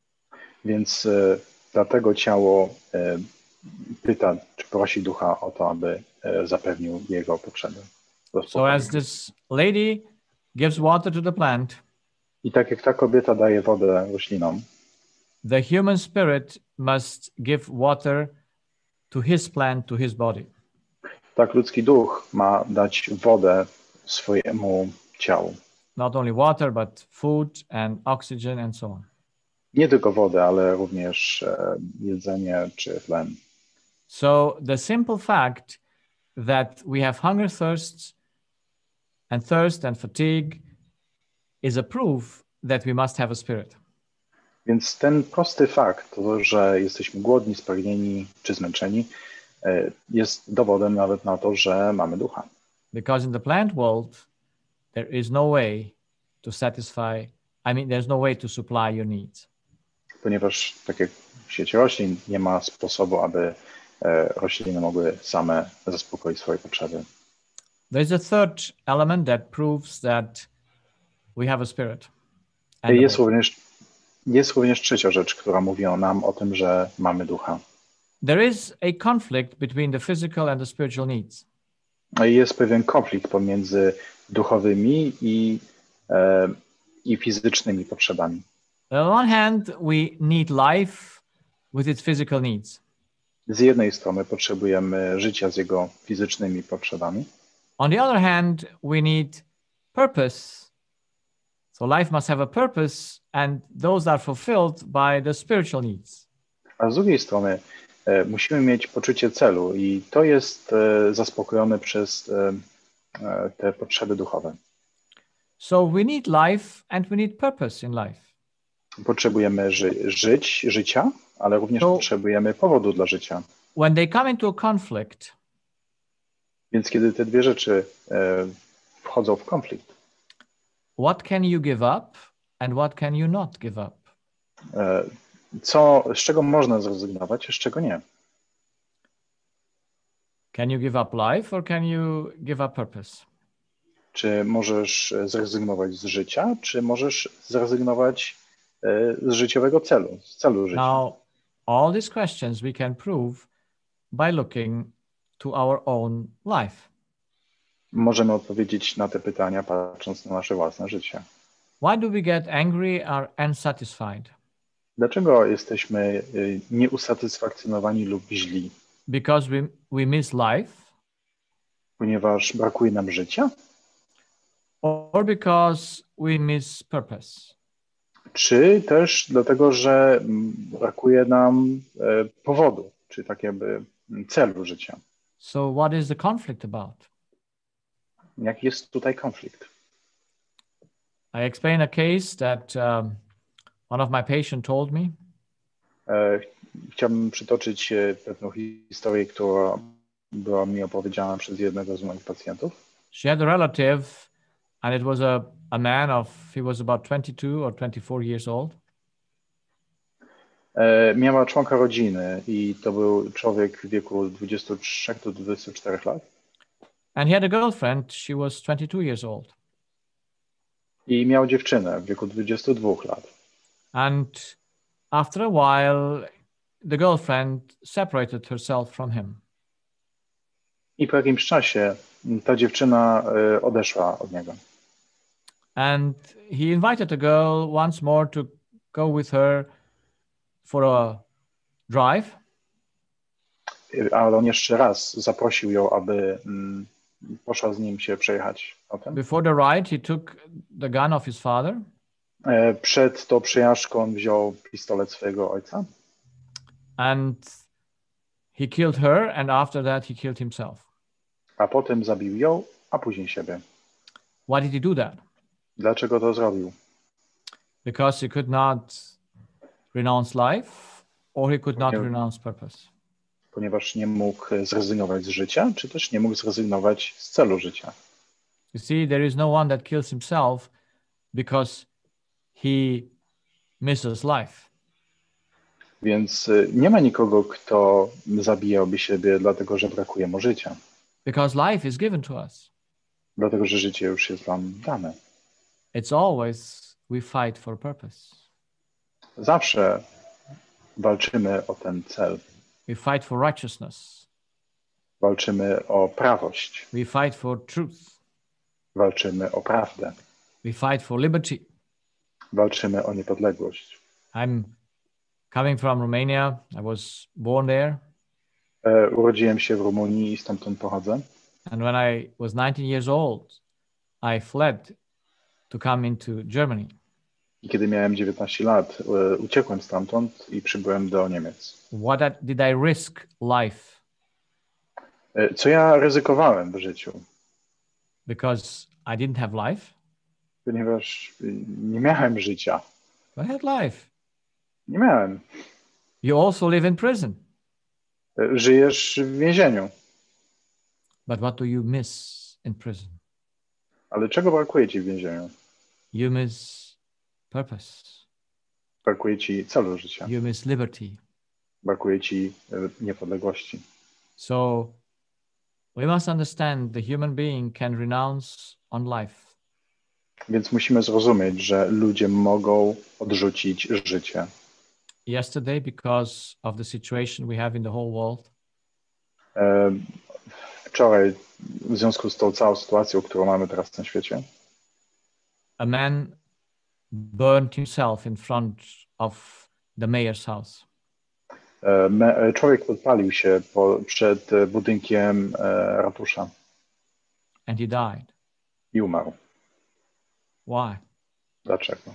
Więc e, dlatego ciało e, pyta, czy prosi ducha o to, aby e, zapewnił jego potrzeby. So as this lady gives water to the plant, I tak jak ta kobieta daje wodę roślinom, the human spirit must give water to his plant, to his body. tak ludzki duch ma dać wodę swojemu ciału. Not only water, but food and oxygen and so on. Nie tylko wodę, ale również e, jedzenie czy tlen. So the simple fact that we have hunger, thirsts, and thirst and fatigue is a proof that we must have a spirit. Więc ten prosty fakt, to, że jesteśmy głodni, spragnieni czy zmęczeni, e, jest dowodem nawet na to, że mamy ducha. Because in the plant world, there is no way to satisfy, I mean, there's no way to supply your needs. Ponieważ tak jak w świecie roślin nie ma sposobu, aby e, rośliny mogły same zaspokoić swoje potrzeby. There's a third element that proves that we have a spirit. And Jest również, jest również trzecia rzecz, która mówi o nam o tym, że mamy ducha. there is a conflict between the physical and the spiritual needs. Jest pewien konflikt pomiędzy duchowymi i, e, i fizycznymi potrzebami. On the one hand, we need life with its physical needs. Z jednej strony potrzebujemy życia z jego fizycznymi potrzebami, On the other hand, we need purpose. So life must have a purpose, and those are fulfilled by the spiritual needs. a z drugiej strony e, musimy mieć poczucie celu i to jest e, zaspokojone przez e, e, te potrzeby duchowe. So we need life and we need purpose in life. Potrzebujemy ży- żyć, życia, ale również To- potrzebujemy powodu dla życia. When they come into a conflict, Więc kiedy te dwie rzeczy e, wchodzą w konflikt, what can you give up and what can you not give up? e, co, z czego można zrezygnować, a z czego nie? Can you give up life or can you give up purpose? Czy możesz zrezygnować z życia, czy możesz zrezygnować e, z życiowego celu, z celu życia? Now, all these questions we can prove by looking to our own life. Możemy odpowiedzieć na te pytania, patrząc na nasze własne życie. Why do we get angry or unsatisfied? Dlaczego jesteśmy y, nieusatysfakcjonowani lub źli? Because we, we miss life Ponieważ brakuje nam życia? or because we miss purpose? Czy też dlatego, że mm, brakuje nam e, powodu, czy tak jakby celu życia. So what is the conflict about? Jaki jest tutaj konflikt? I explain a case that um, one of my patients told me. E, chciałbym przytoczyć e, pewną historię, która była mi opowiedziana przez jednego z moich pacjentów. She had a relative, and it was a, a man of, he was about twenty-two or twenty-four years old. E, miała członka rodziny i to był człowiek w wieku dwudziestu trzech do dwudziestu czterech lat. And he had a girlfriend, she was twenty-two years old. I miał dziewczynę w wieku dwudziestu dwóch lat. And after a while, the girlfriend separated herself from him. I po jakimś czasie ta dziewczyna e, odeszła od niego. And he invited the girl once more to go with her for a drive. Ale on jeszcze raz zaprosił ją, aby mm, poszła z nim się przejechać autem. Before the ride, he took the gun of his father. E, przed tą przejażdżką on wziął pistolet swojego ojca. And he killed her, and after that he killed himself. A potem zabił ją, a później siebie. Why did he do that? Dlaczego to zrobił? Because he could not renounce life, or he could not Nie. renounce purpose. Ponieważ nie mógł zrezygnować z życia, czy też nie mógł zrezygnować z celu życia. You see, there is no one that kills himself because he misses life. Więc y, nie ma nikogo, kto zabijałby siebie, dlatego że brakuje mu życia. Because life is given to us. Dlatego, że życie już jest wam dane. It's always we fight for purpose. Zawsze walczymy o ten cel. We fight for righteousness. Walczymy o prawość. We fight for truth. Walczymy o prawdę. We fight for liberty. Walczymy o niepodległość. I'm coming from Romania. I was born there. E, urodziłem się w Rumunii i stamtąd pochodzę. And when I was nineteen years old, I fled to come into Germany. I kiedy miałem dziewiętnaście lat, e, uciekłem stamtąd i przybyłem do Niemiec. What did I risk life? E, co ja ryzykowałem w życiu? Because I didn't have life? Ponieważ y, nie miałem życia. I had life. Nie miałem. You also live in prison. E, żyjesz w więzieniu. But what do you miss in prison? Ale czego brakuje ci w więzieniu? You miss purpose. Brakuje ci celu życia. You miss liberty. Brakuje ci e, niepodległości. So we must understand the human being can renounce on life. Więc musimy zrozumieć, że ludzie mogą odrzucić życie. Yesterday, because of the situation we have in the whole world, E, wczoraj, w związku z tą całą sytuacją, którą mamy teraz na świecie, a man burned himself in front of the mayor's house. e, me, e, człowiek podpalił się po, przed e, budynkiem e, ratusza And he died. i umarł. Why? Dlaczego?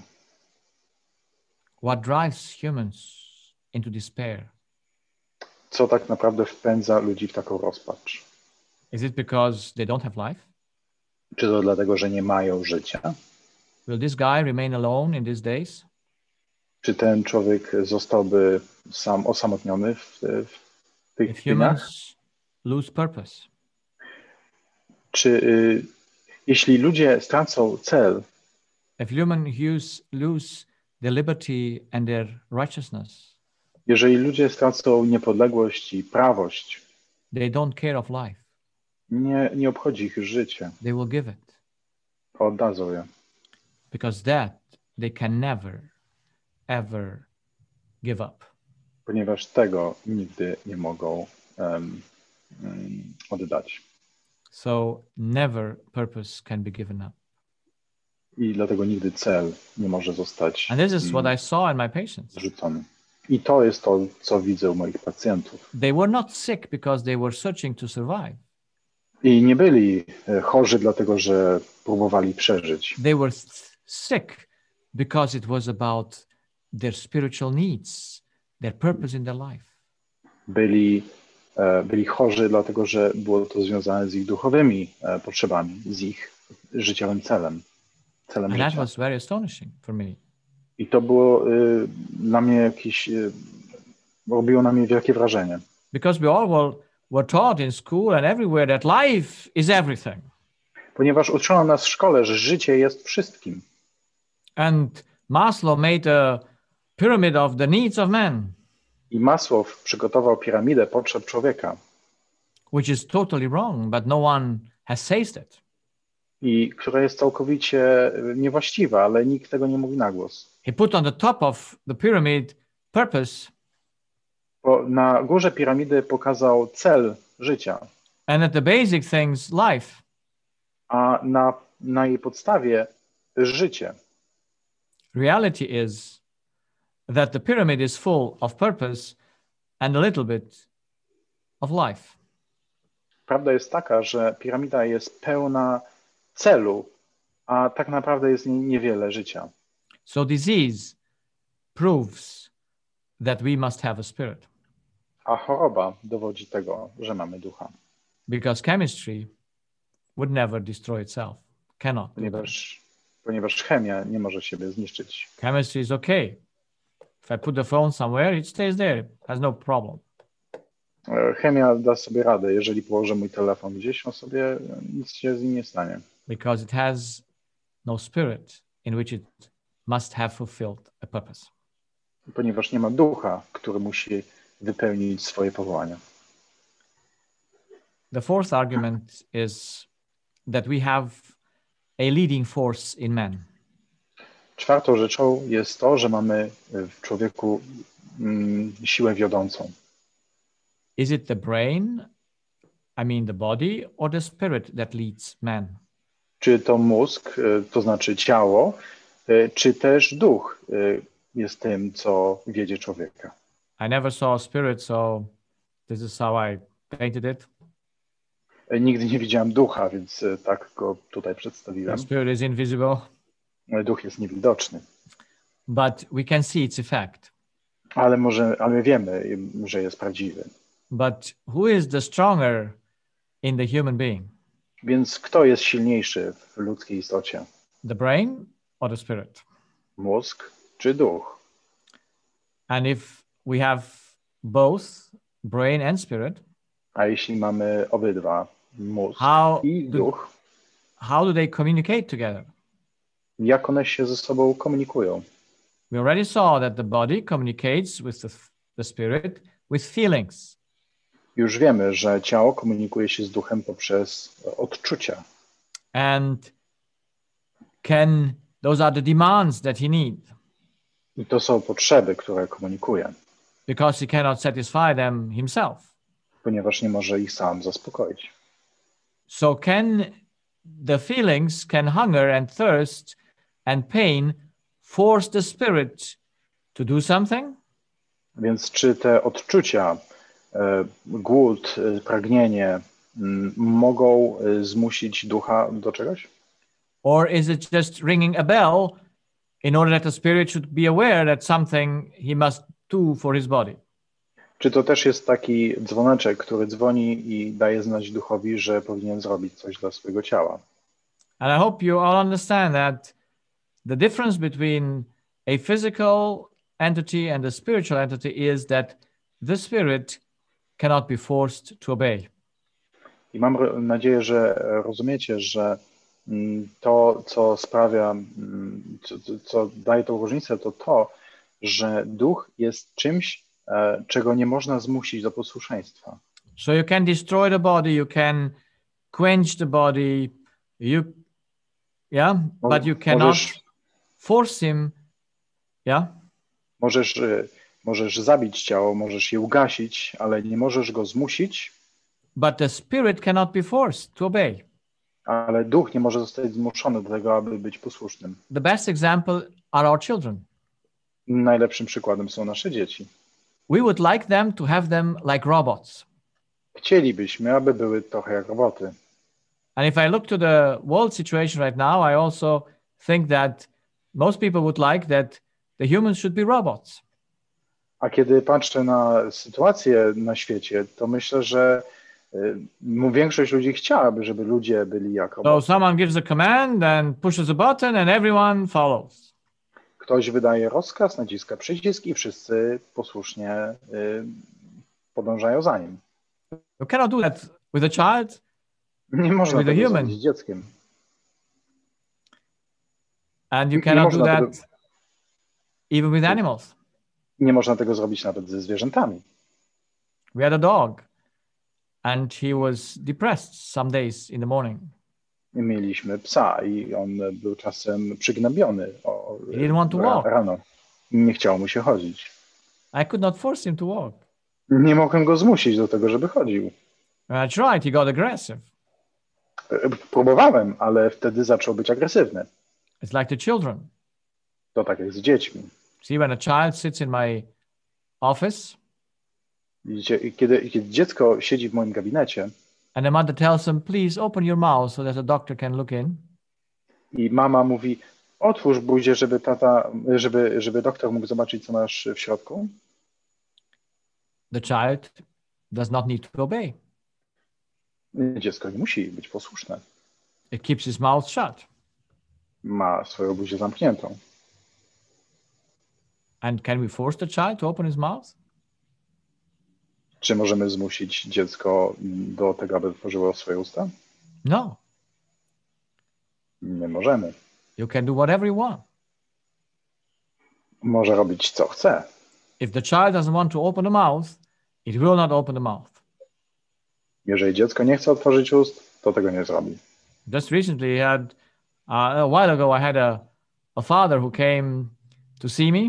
What drives humans into despair? Co tak naprawdę wpędza ludzi w taką rozpacz? Is it because they don't have life? Czy to dlatego, że nie mają życia? Will this guy remain alone in these days? Czy ten człowiek zostałby sam osamotniony w, w tych If dniach? humans lose purpose, Czy y, jeśli ludzie stracą cel, if humans use, lose their liberty and their righteousness, jeżeli ludzie stracą niepodległość i prawość, they don't care of life. nie, nie obchodzi ich już życie, They will give it oddadzą je. because that they can never, ever give up. Ponieważ tego nigdy nie mogą um, um, oddać. So never purpose can be given up. I dlatego nigdy cel nie może zostać And this is what I saw in my patients. zrzucony. I to jest to, co widzę u moich pacjentów. They were not sick because they were searching to survive. I nie byli e, chorzy dlatego, że próbowali przeżyć. They were s- sick because it was about their spiritual needs, their purpose in their life. Byli byli chorzy, dlatego że było to związane z ich duchowymi potrzebami, z ich życiowym celem, celem And that życia. was very astonishing for me. I to było y, dla mnie jakieś, y, robiło na mnie wielkie wrażenie. Because we all were, were taught in school and everywhere that life is everything. Ponieważ uczono nas w szkole, że życie jest wszystkim. And Maslow made a pyramid of the needs of men. I Maslow przygotował piramidę potrzeb człowieka. Which is totally wrong, but no one has seized it. I która jest całkowicie niewłaściwa, ale nikt tego nie mówi na głos. He put on the top of the pyramid purpose. Bo na górze piramidy pokazał cel życia. And at the basic things, life. A na, na jej podstawie życie. Reality is that the pyramid is full of purpose and a little bit of life. Prawda jest taka, że piramida jest pełna celu, a tak naprawdę jest w niej niewiele życia. So disease proves that we must have a spirit. A choroba dowodzi tego, że mamy ducha. Because chemistry would never destroy itself. Cannot. Ponieważ, ponieważ chemia nie może siebie zniszczyć. Chemistry is okay. If I put the phone somewhere, it stays there. It has no problem. Chemia da sobie radę. Jeżeli położę mój telefon gdzieś, on sobie nic się z nim nie stanie. Because it has no spirit in which it must have fulfilled a purpose. Ponieważ nie ma ducha, który musi wypełnić swoje powołania. The fourth argument is that we have a leading force in man. Czwartą rzeczą jest to, że mamy w człowieku mm, siłę wiodącą. Is it the brain, I mean the body, or the spirit that leads man? Czy to mózg, to znaczy ciało, czy też duch jest tym, co wiedzie człowieka? I never saw a spirit, so this is how I painted it. Nigdy nie widziałem ducha, więc tak go tutaj The przedstawiłem. spirit is invisible, Duch jest niewidoczny, but we can see its effect. ale może, ale wiemy, że jest prawdziwy. But who is the stronger in the human being? Więc kto jest silniejszy w ludzkiej istocie? The brain or the spirit? Mózg czy duch? And if we have both brain and spirit, A jeśli mamy obydwa, mózg how i do, duch, how do they communicate together? jak one się ze sobą komunikują? We already saw that the body communicates with the, the spirit with feelings. Już wiemy, że ciało komunikuje się z duchem poprzez odczucia. And can those are the demands that he needs, I to są potrzeby, które komunikuje, because he cannot satisfy them himself. ponieważ nie może ich sam zaspokoić. So can the feelings, can hunger and thirst and pain force the spirit to do something? Więc czy te odczucia, e, głód, e, pragnienie m, mogą e, zmusić ducha do czegoś? Or is it just ringing a bell in order that the spirit should be aware that something he must do for his body? Czy to też jest taki dzwoneczek, który dzwoni i daje znać duchowi, że powinien zrobić coś dla swojego ciała? And I hope you all understand that the difference between a physical entity and a spiritual entity is that the spirit cannot be forced to obey. I mam ro- nadzieję, że rozumiecie, że mm, to, co sprawia, mm, co, co- co daje tą różnicę, to to, że duch jest czymś, e, czego nie można zmusić do posłuszeństwa. So you can destroy the body, you can quench the body, you, yeah, but you cannot Możesz, force him, yeah. możesz, e, możesz zabić ciało, możesz je ugasić, ale nie możesz go zmusić, But the spirit cannot be forced to obey. ale duch nie może zostać zmuszony do tego, aby być posłusznym. The best example are our children. Najlepszym przykładem są nasze dzieci. We would like them to have them like robots. Chcielibyśmy, aby były trochę jak roboty. And if I look to the world situation right now, I also think that most people would like that the humans should be robots. A kiedy patrzę na sytuację na świecie, to myślę, że y, większość ludzi chciałaby, żeby ludzie byli jak So roboty. someone gives a command and pushes a button and everyone follows. Ktoś wydaje rozkaz, naciska przycisk i wszyscy posłusznie y, podążają za nim. You cannot do that with a child. Nie można With a tego human. zrobić z dzieckiem. And you Nie cannot do można that tego- even with animals. Nie można tego zrobić nawet ze zwierzętami. We had a dog and he was depressed some days in the morning. Mieliśmy psa i on był czasem przygnębiony o, He didn't want to ra, walk. rano. Nie chciało mu się chodzić. I could not force him to walk. Nie mogłem go zmusić do tego, żeby chodził. When I tried, he got aggressive. Próbowałem, ale wtedy zaczął być agresywny. It's like the children. To tak jak z dziećmi. See, when a child sits in my office Widzicie, i kiedy, kiedy dziecko siedzi w moim gabinecie and the mother tells him, please open your mouth so that the doctor can look in, i mama mówi, otwórz buzię, żeby tata, żeby, żeby doktor mógł zobaczyć, co masz w środku, the child does not need to obey. dziecko nie musi być posłuszne. It keeps his mouth shut. Ma swoją buzię zamkniętą. And can we force the child to open his mouth? Czy możemy zmusić dziecko do tego, aby otworzyło swoje usta? No. Nie możemy. You can do whatever you want. Może robić, co chce. If the child doesn't want to open the mouth, it will not open the mouth. Jeżeli dziecko nie chce otworzyć ust, to tego nie zrobi. Just recently, had uh, a while ago, I had a, a father who came to see me,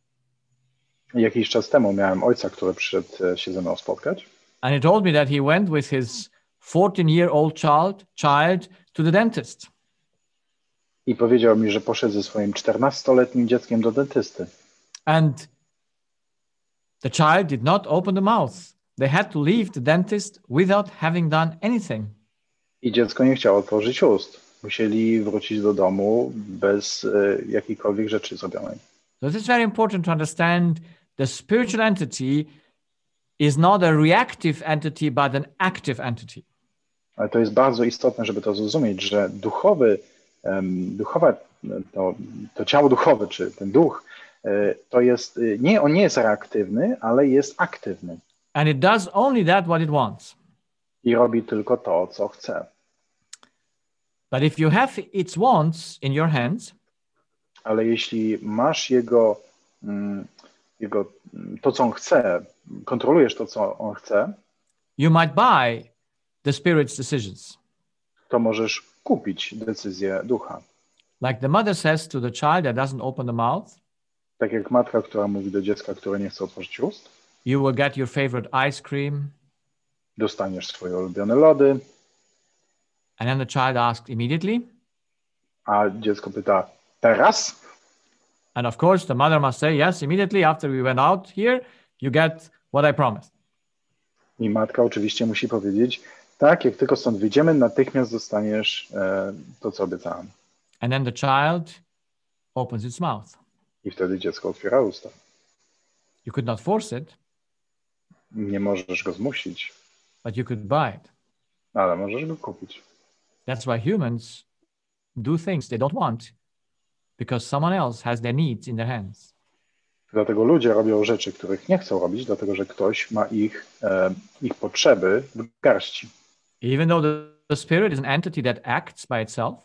Jakiś czas temu miałem ojca, który przyszedł e, się ze mną spotkać and he told me that he went with his fourteen-year-old child child to the dentist. i powiedział mi, że poszedł ze swoim czternastoletnim dzieckiem do dentysty. And the child did not open the mouth. They had to leave the dentist without having done anything. I dziecko nie chciało otworzyć ust. Musieli wrócić do domu bez e, jakiejkolwiek rzeczy zrobionej. So it is very important to understand the spiritual entity is not a reactive entity, but an active entity. Ale to jest bardzo istotne, żeby to zrozumieć, że duchowy, um, duchowe, to, to ciało duchowe, czy ten duch, e, to jest, nie, on nie jest reaktywny, ale jest aktywny. And it does only that what it wants. I robi tylko to, co chce. But if you have its wants in your hands, Ale jeśli masz jego, jego to, co on chce, kontrolujesz to, co on chce, you might buy the spirit's decisions. to możesz kupić decyzję ducha. Like the mother says to the child that doesn't open the mouth, Tak jak matka, która mówi do dziecka, które nie chce otworzyć ust, you will get your favorite ice cream. dostaniesz swoje ulubione lody, And then the child asks immediately. a dziecko pyta, teraz? And of course, the mother must say, yes, immediately after we went out here, you get what I promised. I matka oczywiście musi powiedzieć, tak, jak tylko stąd wyjdziemy, natychmiast dostaniesz e, to, co obiecałem. And then the child opens its mouth. I wtedy dziecko otwiera usta. You could not force it, Nie możesz go zmusić, but you could buy it. ale możesz go kupić. That's why humans do things they don't want because someone else has their needs in their hands. Dlatego ludzie robią rzeczy, których nie chcą robić, dlatego że ktoś ma ich, e, ich potrzeby w garści. Even though the, the spirit is an entity that acts by itself,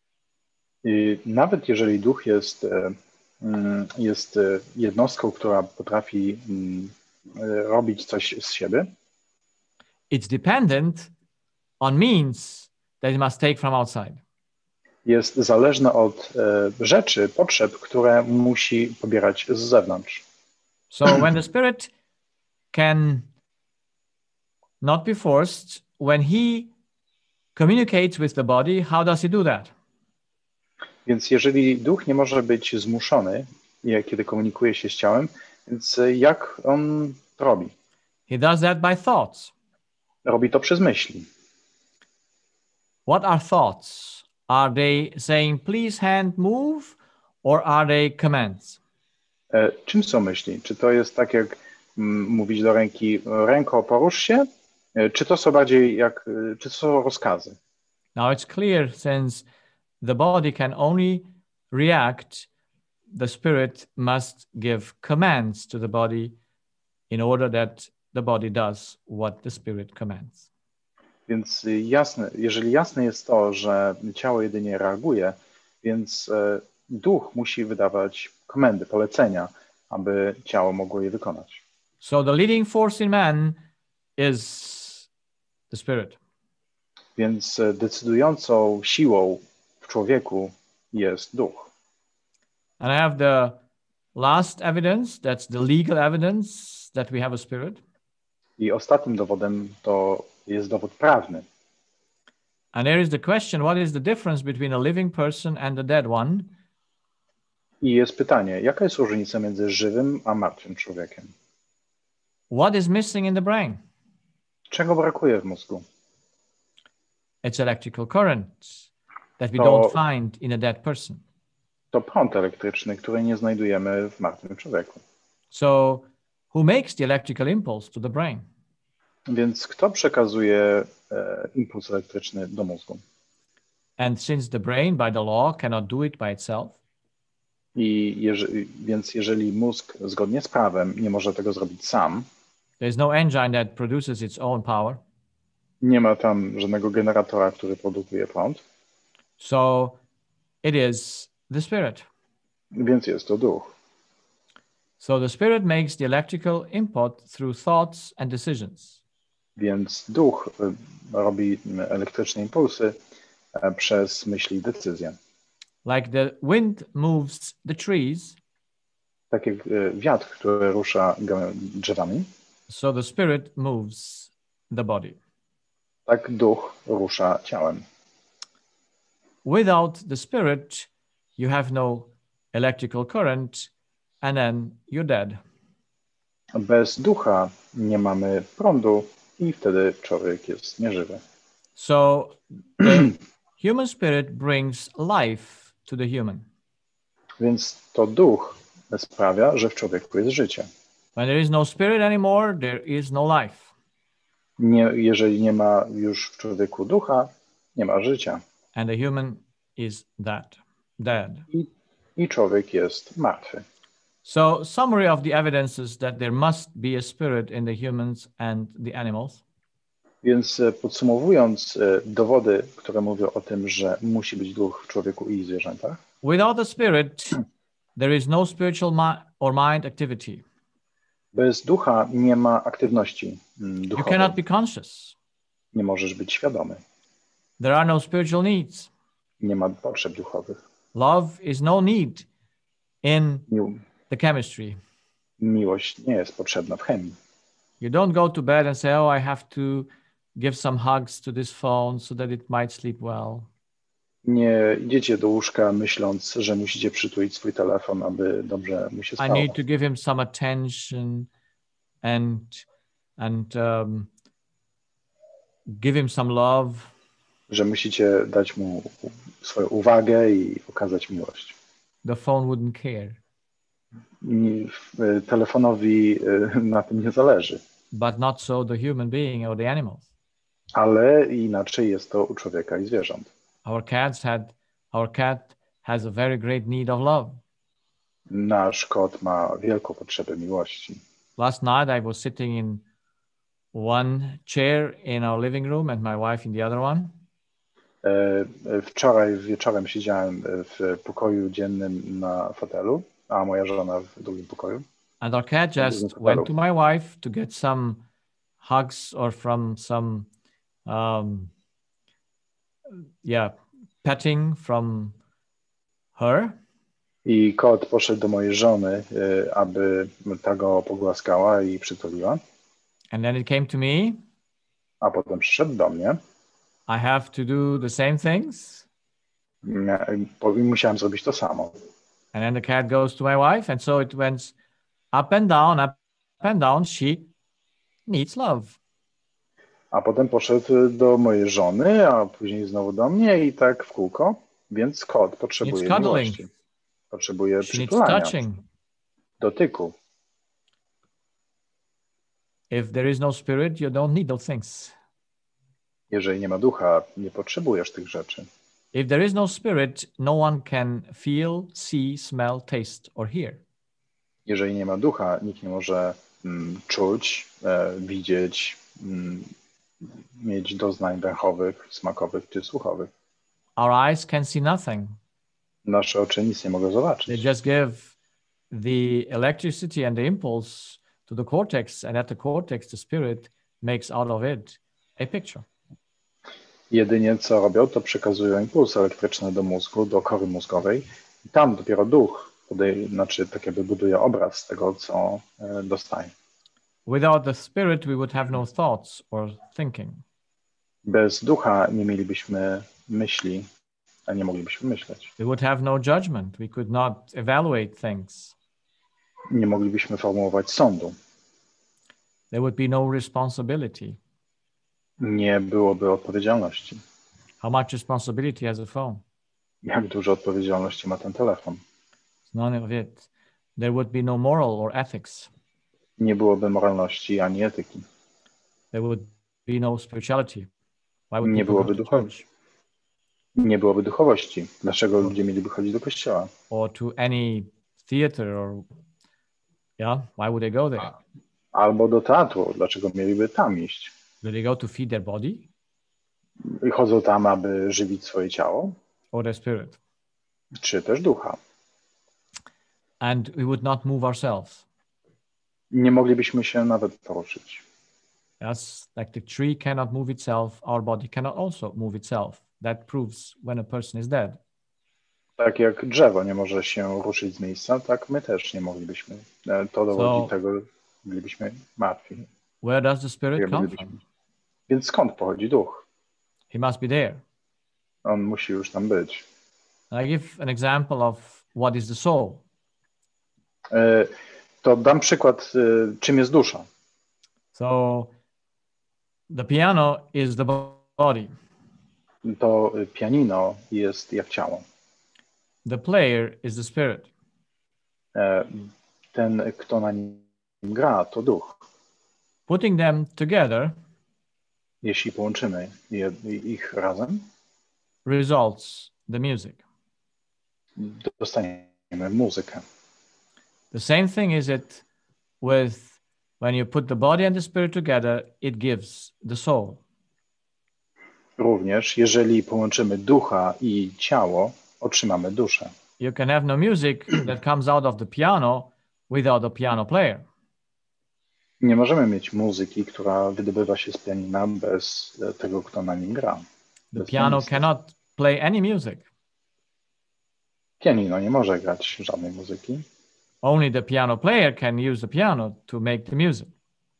I nawet jeżeli duch jest, e, mm, jest e, jednostką, która potrafi mm, e, robić coś z siebie, it's dependent on means that it must take from outside. jest zależna od e, rzeczy, potrzeb, które musi pobierać z zewnątrz. So when the spirit can not be forced, when he communicates with the body, how does he do that? Więc jeżeli duch nie może być zmuszony, jak- kiedy komunikuje się z ciałem, więc e, jak on to robi? He does that by thoughts. Robi to przez myśli. What are thoughts? Are they saying, please hand move, or are they commands? E, czym są myśli? Czy to jest tak, jak mm, mówić do ręki, ręko, porusz się? E, czy to są bardziej jak, e, czy to są rozkazy? Now it's clear, since the body can only react, the spirit must give commands to the body in order that the body does what the spirit commands. Więc jasne, jeżeli jasne jest to, że ciało jedynie reaguje, więc e, duch musi wydawać komendy, polecenia, aby ciało mogło je wykonać. So the leading force in man is the spirit. Więc e, decydującą siłą w człowieku jest duch. And I have the last evidence, that's the legal evidence that we have a spirit. I ostatnim dowodem to jest dowód prawny. And there is the question, what is the difference between a living person and a dead one? I jest pytanie, jaka jest różnica między żywym a martwym człowiekiem? What is missing in the brain? Czego brakuje w mózgu? It's electrical current that we To- don't find in a dead person. To prąd elektryczny, który nie znajdujemy w martwym człowieku. So who makes the electrical impulse to the brain? Więc kto przekazuje e, impuls elektryczny do mózgu? And since the brain by the law cannot do it by itself, I jeżeli, więc jeżeli mózg zgodnie z prawem nie może tego zrobić sam, there is no engine that produces its own power. nie ma tam żadnego generatora, który produkuje prąd, So it is the spirit. więc jest to duch. So the spirit makes the electrical input through thoughts and decisions. Więc duch e, robi elektryczne impulsy e, przez myśli i decyzje. Like the wind moves the trees, Tak jak e, wiatr, który rusza gałę- drzewami, so the spirit moves the body. tak duch rusza ciałem. Without the spirit, you have no electrical current, and then you're dead. Bez ducha nie mamy prądu i wtedy człowiek jest nieżywy. So the human spirit brings life to the human. Więc to duch sprawia, że w człowieku jest życie. When there is no spirit anymore, there is no life. Nie, jeżeli nie ma już w człowieku ducha, nie ma życia. And the human is that, dead. I, i człowiek jest martwy. So summary of the evidences that there must be a spirit in the humans and the animals. Więc e, podsumowując e, dowody, które mówią o tym, że musi być duch w człowieku i zwierzętach, Without the spirit, there is no spiritual mi- or mind activity. bez ducha nie ma aktywności mm, You duchowej. cannot be conscious. Nie możesz być świadomy. There are no spiritual needs. Nie ma potrzeb duchowych. Love is no need in Mi- the chemistry. miłość nie jest potrzebna w chemii. You don't go to bed and say, oh, I have to give some hugs to this phone so that it might sleep well. Nie idziecie do łóżka myśląc, że musicie przytulić swój telefon, aby dobrze mu się I spało. need to give him some attention and and um, give him some love. Że musicie dać mu swoją uwagę i okazać miłość. The phone wouldn't care. I, y, telefonowi y, na tym nie zależy, But not so the human being or the animals. ale inaczej jest to u człowieka i zwierząt. Our cats had our cat has a very great need of love. Nasz kot ma wielką potrzebę miłości. Last night I was sitting in one chair in our living room and my wife in the other one. E, Wczoraj wieczorem siedziałem w pokoju dziennym na fotelu, a moja żona w drugim pokoju. And our cat just went to my wife to get some hugs or from some, um, yeah, petting from her. I kot poszedł do mojej żony, e, aby ta go pogłaskała i przytuliła, And then it came to me. a potem przyszedł do mnie. I have to do the same things. Mia- po- i musiałem zrobić to samo. And then the cat goes to my wife. And so it went up and down, up and down. She needs love. A potem poszedł do mojej żony, a później znowu do mnie i tak w kółko. Więc kot potrzebuje Needs cuddling. miłości. Potrzebuje She needs przytulania. touching. dotyku. If there is no spirit, you don't need those things. Jeżeli nie ma ducha, nie potrzebujesz tych rzeczy. If there is no spirit, no one can feel, see, smell, taste, or hear. Jeżeli nie ma ducha, nikt nie może mm, czuć, e, widzieć, mm, mieć doznań węchowych, smakowych czy słuchowych. Our eyes can see nothing. Nasze oczy nic nie mogą They zobaczyć. just give the electricity and the impulse to the cortex, and at the cortex, the spirit makes out of it a picture. Jedynie co robią, to przekazują impulsy elektryczne do mózgu, do kory mózgowej i tam dopiero duch podej- znaczy tak jakby buduje obraz tego, co e, dostaje. Without the spirit, we would have no thoughts or thinking. Bez ducha nie mielibyśmy myśli, a nie moglibyśmy myśleć. We would have no judgment. We could not evaluate things. Nie moglibyśmy formułować sądu. There would be no responsibility. Nie byłoby odpowiedzialności. How much responsibility has a phone? Jak dużo odpowiedzialności ma ten telefon? None of it. There would be no moral or ethics. Nie byłoby moralności ani etyki. There would be no spirituality. Why would Nie people go byłoby to duchowości. church Nie byłoby duchowości. Dlaczego ludzie mieliby chodzić do kościoła? or to any theater or yeah? Why would they go there? Albo do teatru. Dlaczego mieliby tam iść? Do they go to feed their body I chodzą tam, aby żywić swoje ciało, or their spirit? czy też ducha. And we would not move ourselves. Nie moglibyśmy się nawet poruszyć. That's like the tree cannot move itself. Our body cannot also move itself. That proves when a person is dead. Tak jak drzewo nie może się ruszyć z miejsca, tak my też nie moglibyśmy. E, To dowodzi So- tego, bylibyśmy martwi. Where does the spirit Nie come moglibyśmy. from? Więc skąd pochodzi duch? He must be there. On musi już tam być. I give an example of what is the soul. E, To dam przykład, e, czym jest dusza. So the piano is the bo- body. To e, pianino jest jak ciało. The player is the spirit. E, Ten, kto na nim gra, to duch. Putting them together Jeśli połączymy je, ich razem, results the music. dostaniemy muzykę. The same thing is it with when you put the body and the spirit together, it gives the soul. Również, jeżeli połączymy ducha i ciało, otrzymamy duszę. You can have no music that comes out of the piano without a piano player. Nie możemy mieć muzyki, która wydobywa się z pianina bez e, tego, kto na nim gra. The Bez piano pianisty. cannot play any music. Pianino nie może grać żadnej muzyki. Only the piano player can use the piano to make the music.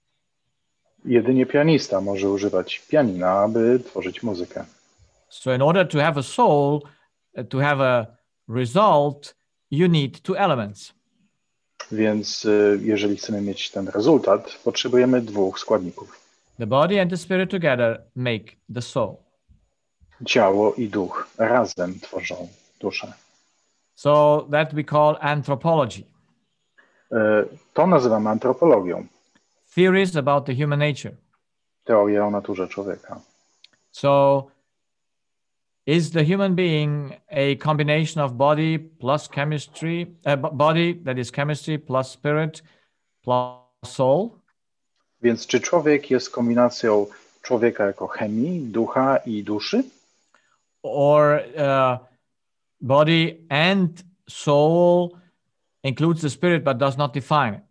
Jedynie pianista może używać pianina, aby tworzyć muzykę. So in order to have a soul, uh, to have a result, you need two elements. Więc e, jeżeli chcemy mieć ten rezultat, potrzebujemy dwóch składników. The body and the spirit together make the soul. Ciało i duch razem tworzą duszę. So that we call anthropology. E, To nazywamy antropologią. Theories about the human nature. Teoria o naturze człowieka. So is the human being a combination of body plus chemistry, uh, b- body that is chemistry plus spirit plus soul? Więc czy człowiek jest kombinacją człowieka jako chemii, ducha i duszy? Or uh, body and soul includes the spirit but does not define it?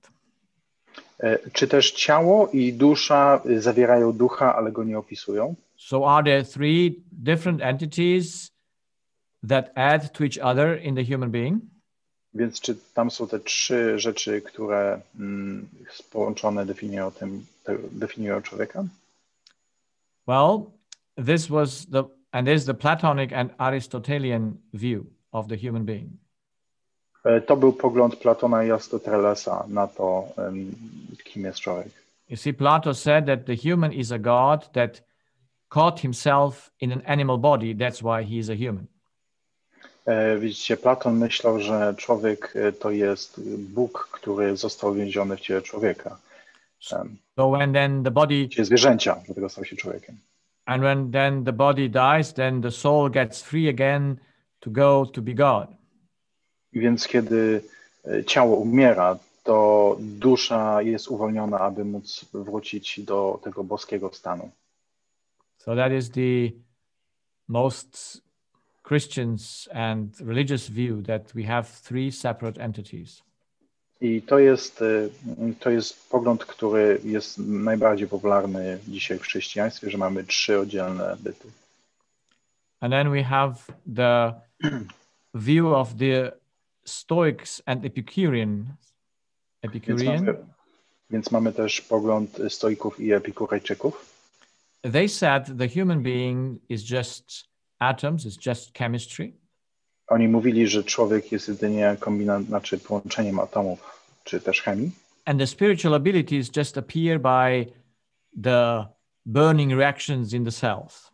E, Czy też ciało i dusza y, zawierają ducha, ale go nie opisują? So are there three different entities that add to each other in the human being? Więc czy tam są te trzy rzeczy, które mm, połączone definiują, tym, te, definiują człowieka? Well, this was the, and this is the Platonic and Aristotelian view of the human being. E, To był pogląd Platona i Arystotelesa na to, em, kim jest człowiek. You see, Plato said that the human is a god that caught himself in an animal body. That's why he is a human. E, widzicie, Platon myślał, że człowiek to jest Bóg, który został więziony w ciele człowieka. Um, So when then the body, w ciele zwierzęcia, dlatego stał się człowiekiem. and when then the body dies, then the soul gets free again to go to be God. I więc kiedy ciało umiera, to dusza jest uwolniona, aby móc wrócić do tego boskiego stanu. So that is the most Christians and religious view, that we have three separate entities. I to jest, to jest pogląd, który jest najbardziej popularny dzisiaj w chrześcijaństwie, że mamy trzy oddzielne byty. And then we have the view of the Stoics and Epicurean. Więc Epicurean. mamy, więc mamy też pogląd stoików i epikurejczyków. They said the human being is just atoms, it's just chemistry. Oni mówili, że człowiek jest jedynie kombina, znaczy połączeniem atomów, czy też chemii. And the spiritual abilities just appear by the burning reactions in the cells.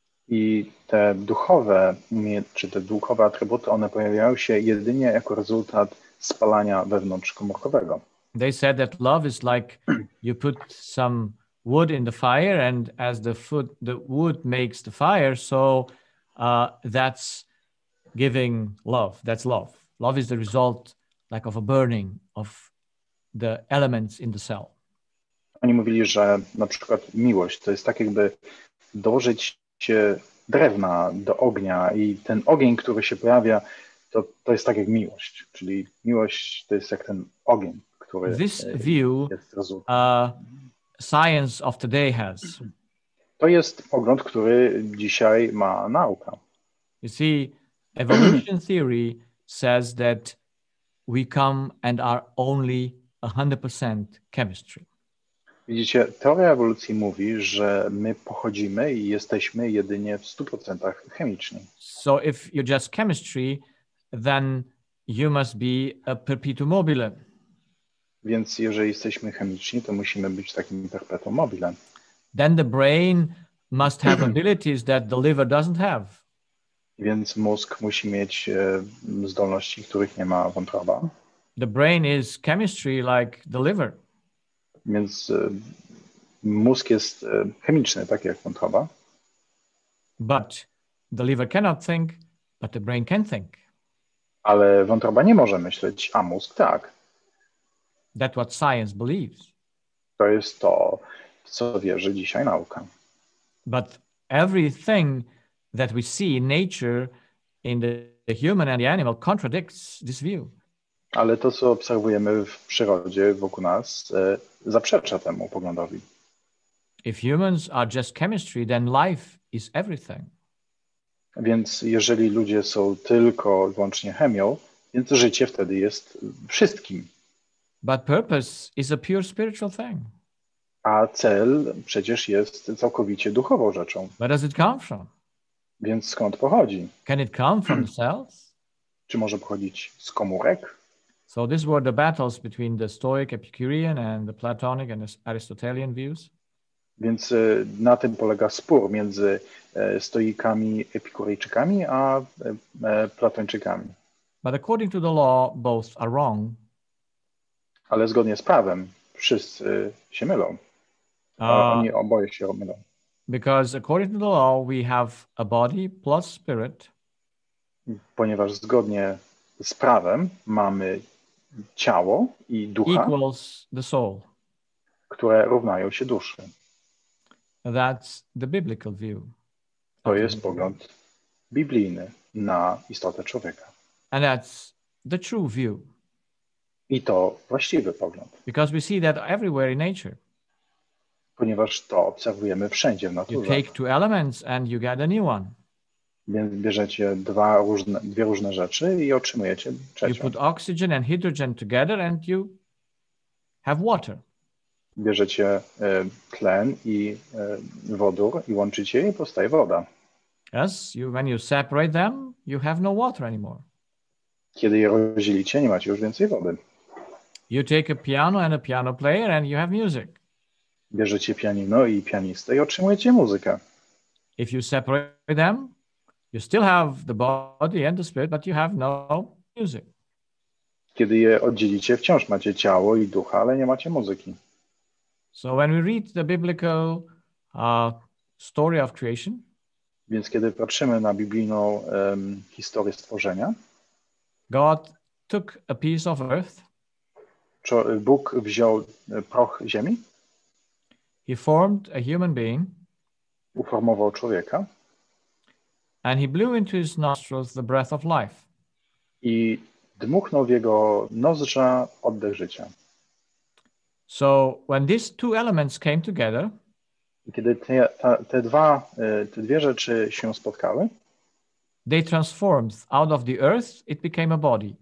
I te duchowe, czy te duchowe atrybuty, one pojawiają się jedynie jako rezultat spalania wewnątrzkomórkowego. They said that love is like you put some wood in the fire, and as the food, the wood makes the fire, so uh, that's giving love. That's love. Love is the result, like of a burning of the elements in the cell. Oni mówili, że na przykład miłość to jest tak, jakby dołożyć się drewna do ognia i ten ogień, który się pojawia, to, to jest tak jak miłość. Czyli miłość to jest jak ten ogień, który This view, jest rezultat. uh, science of today has. To jest pogląd, który dzisiaj ma nauka. You see, evolution theory says that we come and are only one hundred percent chemistry. Widzicie, teoria ewolucji mówi, że my pochodzimy i jesteśmy jedynie w stu procentach chemiczni. So if you're just chemistry, then you must be a perpetuum mobile. Więc jeżeli jesteśmy chemiczni, to musimy być takim perpetuum mobile. Then the brain must have abilities that the liver doesn't have. Więc mózg musi mieć e, zdolności, których nie ma wątroba. The brain is chemistry like the liver. Więc e, mózg jest e, chemiczny, tak jak wątroba. But the liver cannot think, but the brain can think. Ale wątroba nie może myśleć, a mózg tak. That's what science believes. To jest to, co wierzy dzisiaj nauka. But everything that we see in nature, in the, the human and the animal, contradicts this view. Ale to, co obserwujemy w przyrodzie wokół nas, e, zaprzecza temu poglądowi. If humans are just chemistry, then life is everything. Więc jeżeli ludzie są tylko i wyłącznie chemią, więc życie wtedy jest wszystkim. But purpose is a pure spiritual thing. A cel przecież jest całkowicie duchową rzeczą. Where does it come from? Więc skąd pochodzi? Can it come from the cells? Czy może pochodzić z komórek? So these were the battles between the Stoic, Epicurean, and the Platonic and the Aristotelian views. Więc e, na tym polega spór między e, stoikami, epikurejczykami, a e, e, platończykami. But according to the law, both are wrong. Ale zgodnie z prawem wszyscy się mylą. A Uh, oni oboje się mylą. because according to the law, we have a body plus spirit, Ponieważ zgodnie z prawem mamy ciało i ducha, equals the soul. które równają się duszy. That's the biblical view. To jest pogląd biblijny na istotę człowieka. And that's the true view. I to właściwy pogląd, Because we see that everywhere in nature. ponieważ to obserwujemy wszędzie w You naturze. take two elements and you get a new one. Więc bierzecie dwa różne, dwie różne rzeczy i otrzymujecie You trzecią. put oxygen and hydrogen together and you have water. Bierzecie e, tlen i e, wodór i łączycie je i powstaje woda. Yes, you, when you separate them, you have no water anymore. Kiedy je rozdzielicie, nie macie już więcej wody. You take a piano and a piano player and you have music. Bierzecie pianino i pianistę i otrzymujecie muzykę. If you separate them, You still have the body and the spirit, but you have no music. Kiedy je oddzielicie, wciąż macie ciało i ducha, ale nie macie muzyki. So when we read the biblical uh, story of creation, Więc kiedy patrzymy na biblijną um, historię stworzenia, God took a piece of earth. Bóg wziął proch ziemi, He formed a human being, uformował człowieka and he blew into his nostrils the breath of life. i dmuchnął w jego nozdrza oddech życia. So when these two elements came together, I kiedy te, ta, te, dwa, te dwie rzeczy się spotkały, they transformed out of the earth, it became a body.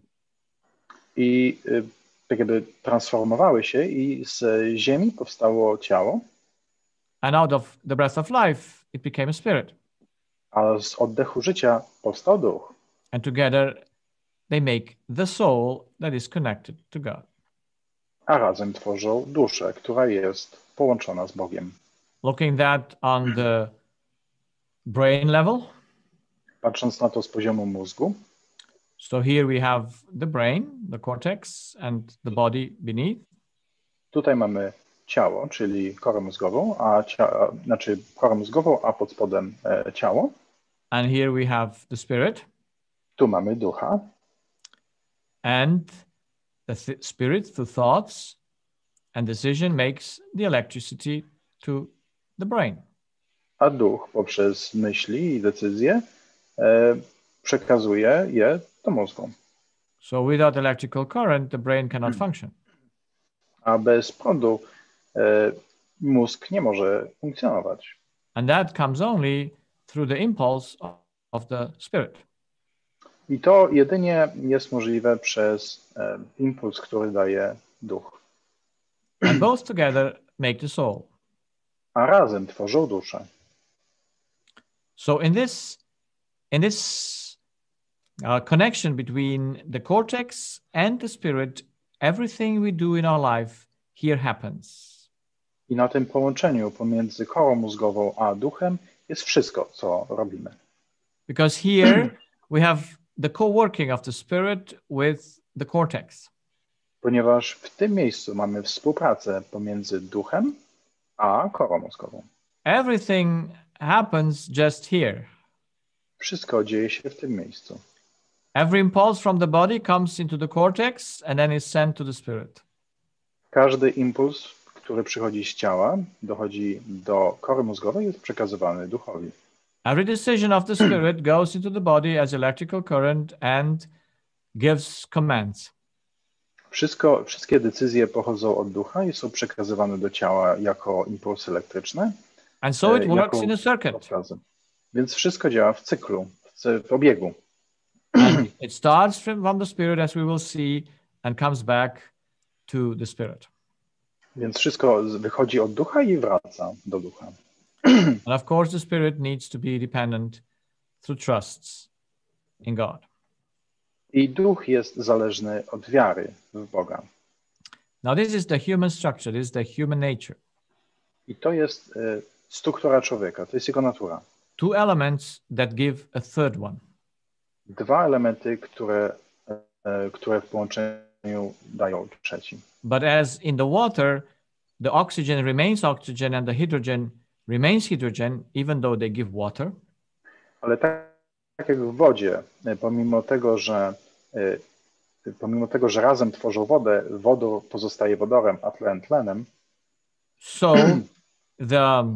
I tak jakby transformowały się i z ziemi powstało ciało. And out of the breath of life, it became a spirit. A z oddechu życia powstał duch. And together they make the soul that is connected to God. A razem tworzą duszę, która jest połączona z Bogiem. Looking that on the brain level. Patrząc na to z poziomu mózgu. So here we have the brain, the cortex, and the body beneath. Tutaj mamy ciało, czyli korę mózgową, a cia, znaczy korę mózgową, a pod spodem e, ciało. And here we have the spirit. Tu mamy ducha. And the th- spirit through thoughts and decision makes the electricity to the brain. A duch poprzez myśli i decyzje e, przekazuje je do mózgu. So without electrical current, the brain cannot function. A bez prądu e, mózg nie może funkcjonować. And that comes only through the impulse of the spirit. I to jedynie jest możliwe przez e, impuls, który daje duch. And both together make the soul. A razem tworzą duszę. So in this, in this uh, connection between the cortex and the spirit, everything we do in our life here happens. I na tym połączeniu pomiędzy korą mózgową a duchem jest wszystko, co robimy. Because here we have the co-working of the spirit with the cortex. Ponieważ w tym miejscu mamy współpracę pomiędzy duchem a korą mózgową. Everything happens just here. Wszystko dzieje się w tym miejscu. Every impulse from the body comes into the cortex and then is sent to the spirit. Każdy impuls, który przychodzi z ciała, dochodzi do kory mózgowej i jest przekazywany duchowi. Every decision of the spirit goes into the body as electrical current and gives commands. Wszystko, wszystkie decyzje pochodzą od ducha i są przekazywane do ciała jako impulsy elektryczne. And so it e, works jako in a circuit. rozkazy. Więc wszystko działa w cyklu, w, w obiegu. And it starts from, from the spirit, as we will see, and comes back to the spirit. Więc wszystko wychodzi od ducha i wraca do ducha. And of course, the spirit needs to be dependent through trusts in God. I duch jest zależny od wiary w Boga. Now, this is the human structure, this is the human nature. I to jest e, struktura człowieka, to jest jego natura. Two elements that give a third one. Dwa elementy, które, e, które w połączeniu dają trzeci. But as in the water, the oxygen remains oxygen and the hydrogen remains hydrogen, even though they give water. Ale tak, tak jak w wodzie, e, pomimo tego, że e, pomimo tego, że razem tworzą wodę, wodór pozostaje wodorem, a tlen tlenem. So the,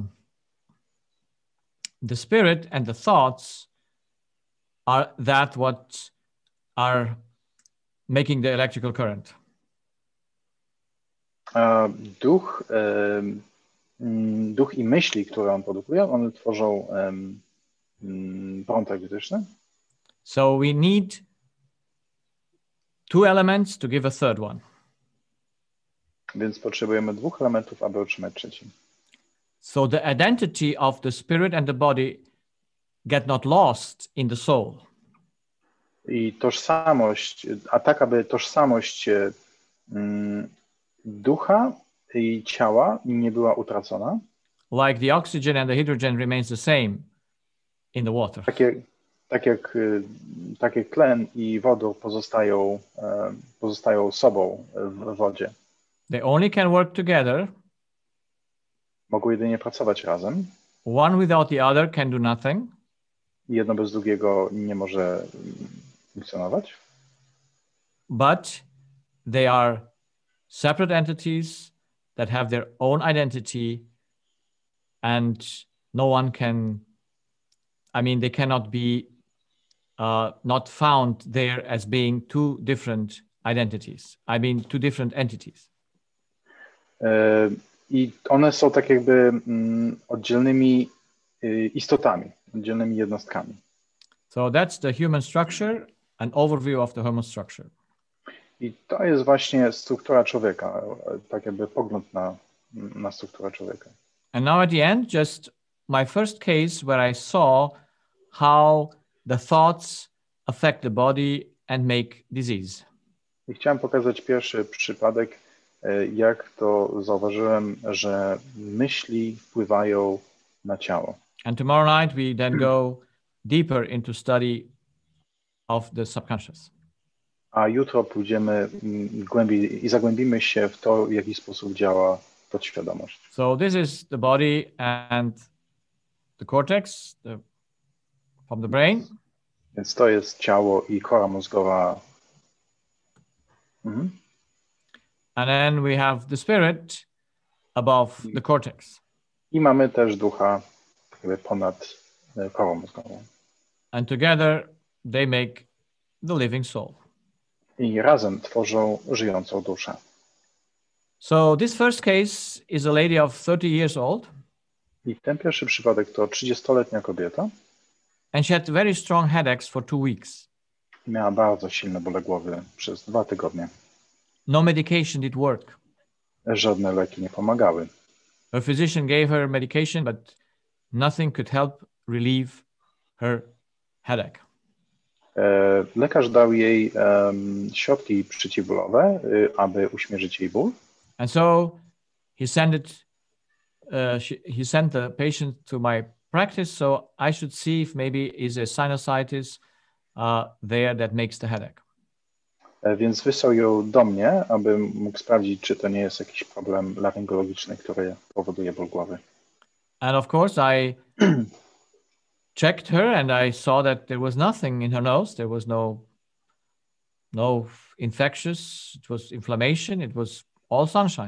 the spirit and the thoughts are that what are making the electrical current. A duch, e, duch i myśli, które on produkuje, one tworzą um, prąd elektryczny. So we need two elements to give a third one. Więc potrzebujemy dwóch elementów, aby otrzymać trzeci. So the identity of the spirit and the body get not lost in the soul. I tożsamość, a tak aby tożsamość um, ducha i ciała nie była utracona. Like the oxygen and the hydrogen remains the same in the water. Tak jak, Tak jak, tak jak tlen i wodór pozostają, pozostają sobą w wodzie. They only can work together. Mogą jedynie pracować razem. One without the other can do nothing. Jedno bez drugiego nie może funkcjonować. But they are separate entities that have their own identity, and no one can, I mean, they cannot be uh, not found there as being two different identities. I mean, two different entities. I one są tak jakby oddzielnymi istotami, oddzielnymi jednostkami. So that's the human structure, an overview of the human structure. I to jest właśnie struktura człowieka, tak jakby pogląd na, na strukturę człowieka. And now at the end, just my first case where I saw how the thoughts affect the body and make disease. I chciałem pokazać pierwszy przypadek, jak to zauważyłem, że myśli wpływają na ciało. And tomorrow night we then go deeper into study of the subconscious. A jutro pójdziemy głębiej i zagłębimy się w to, w jaki sposób działa podświadomość. So this is the body and the cortex the, from the brain. Więc to jest ciało i kora mózgowa. Mhm. And then we have the spirit above the cortex. I mamy też ducha jakby ponad korą mózgową. And together they make the living soul. I razem tworzą żyjącą duszę. So this first case is a lady of thirty years old. I ten pierwszy przypadek to trzydziestoletnia kobieta. And she had very strong headaches for two weeks. Miała bardzo silne bóle głowy przez dwa tygodnie. No medication did work. Żadne leki nie pomagały. Her physician gave her medication, but nothing could help relieve her headache. Lekarz dał jej um, środki przeciwbólowe, aby uśmierzyć jej ból. And so he sent it. Uh, she, he sent the patient to my practice, so I should see if maybe is a sinusitis uh, there that makes the headache. Więc wysłał ją do mnie, aby mógł sprawdzić, czy to nie jest jakiś problem laryngologiczny, który powoduje ból głowy. And of course, I checked her and I saw that there was nothing in her nose. There was no, no infectious. It was inflammation. It was all sunshine.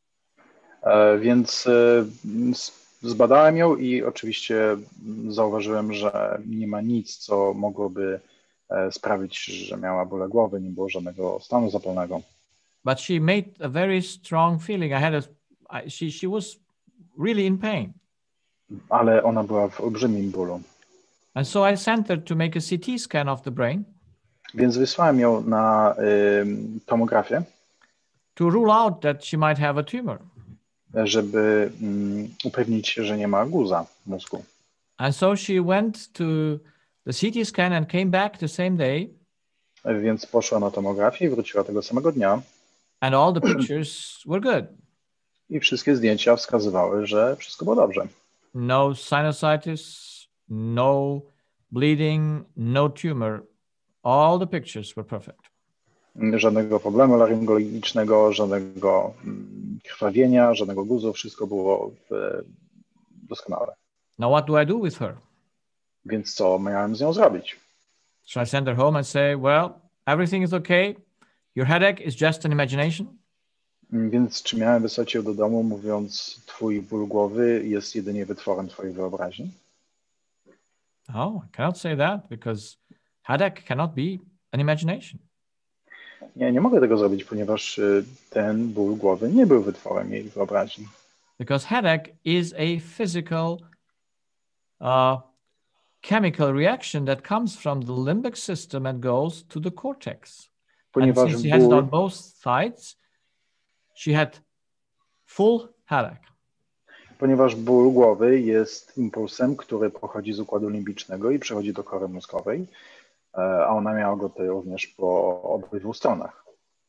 E, więc e, zbadałem ją i oczywiście zauważyłem, że nie ma nic, co mogłoby e, sprawić, że miała bóle głowy. Nie było żadnego stanu zapalnego. But she made a very strong feeling. I had a, I, she, she was really in pain. Ale ona była w olbrzymim bólu. And so I sent her to make a C T scan of the brain. Więc wysłałem ją na y, tomografię. To rule out that she might have a tumor. Żeby um, upewnić się, że nie ma guza w mózgu. And so she went to the C T scan and came back the same day. Więc poszła na tomografię i wróciła tego samego dnia. And all the pictures were good. I wszystkie zdjęcia wskazywały, że wszystko było dobrze. No sinusitis, no bleeding, no tumor. All the pictures were perfect. Żadnego problemu laryngologicznego, żadnego krwawienia, żadnego guzu. Wszystko było doskonałe. Now what do I do with her? Więc co miałem z nią zrobić? Should I send her home and say, well, everything is okay. Your headache is just an imagination? Więc czy miałem wysłać ją do domu, mówiąc, twój ból głowy jest jedynie wytworem twojej wyobraźni? No, I cannot say that because headache cannot be an imagination. Nie, nie mogę tego zrobić, ponieważ ten ból głowy nie był wytworem jej wyobraźni. Because headache is a physical uh, chemical reaction that comes from the limbic system and goes to the cortex. Ponieważ and since she has it ból... on both sides, she had full headache. Ponieważ ból głowy jest impulsem, który pochodzi z układu limbicznego i przechodzi do kory mózgowej, a ona miała go tutaj również po obydwu stronach.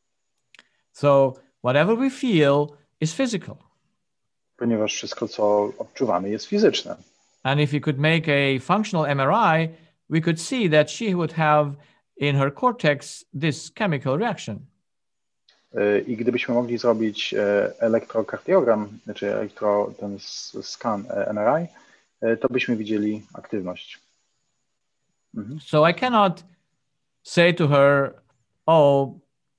So whatever we feel is physical. Ponieważ wszystko, co odczuwamy, jest fizyczne. And if you could make a functional M R I, we could see that she would have in her cortex this chemical reaction. I gdybyśmy mogli zrobić elektrokardiogram, znaczy elektro, ten skan M R I, to byśmy widzieli aktywność. Mhm. So I cannot say to her, oh,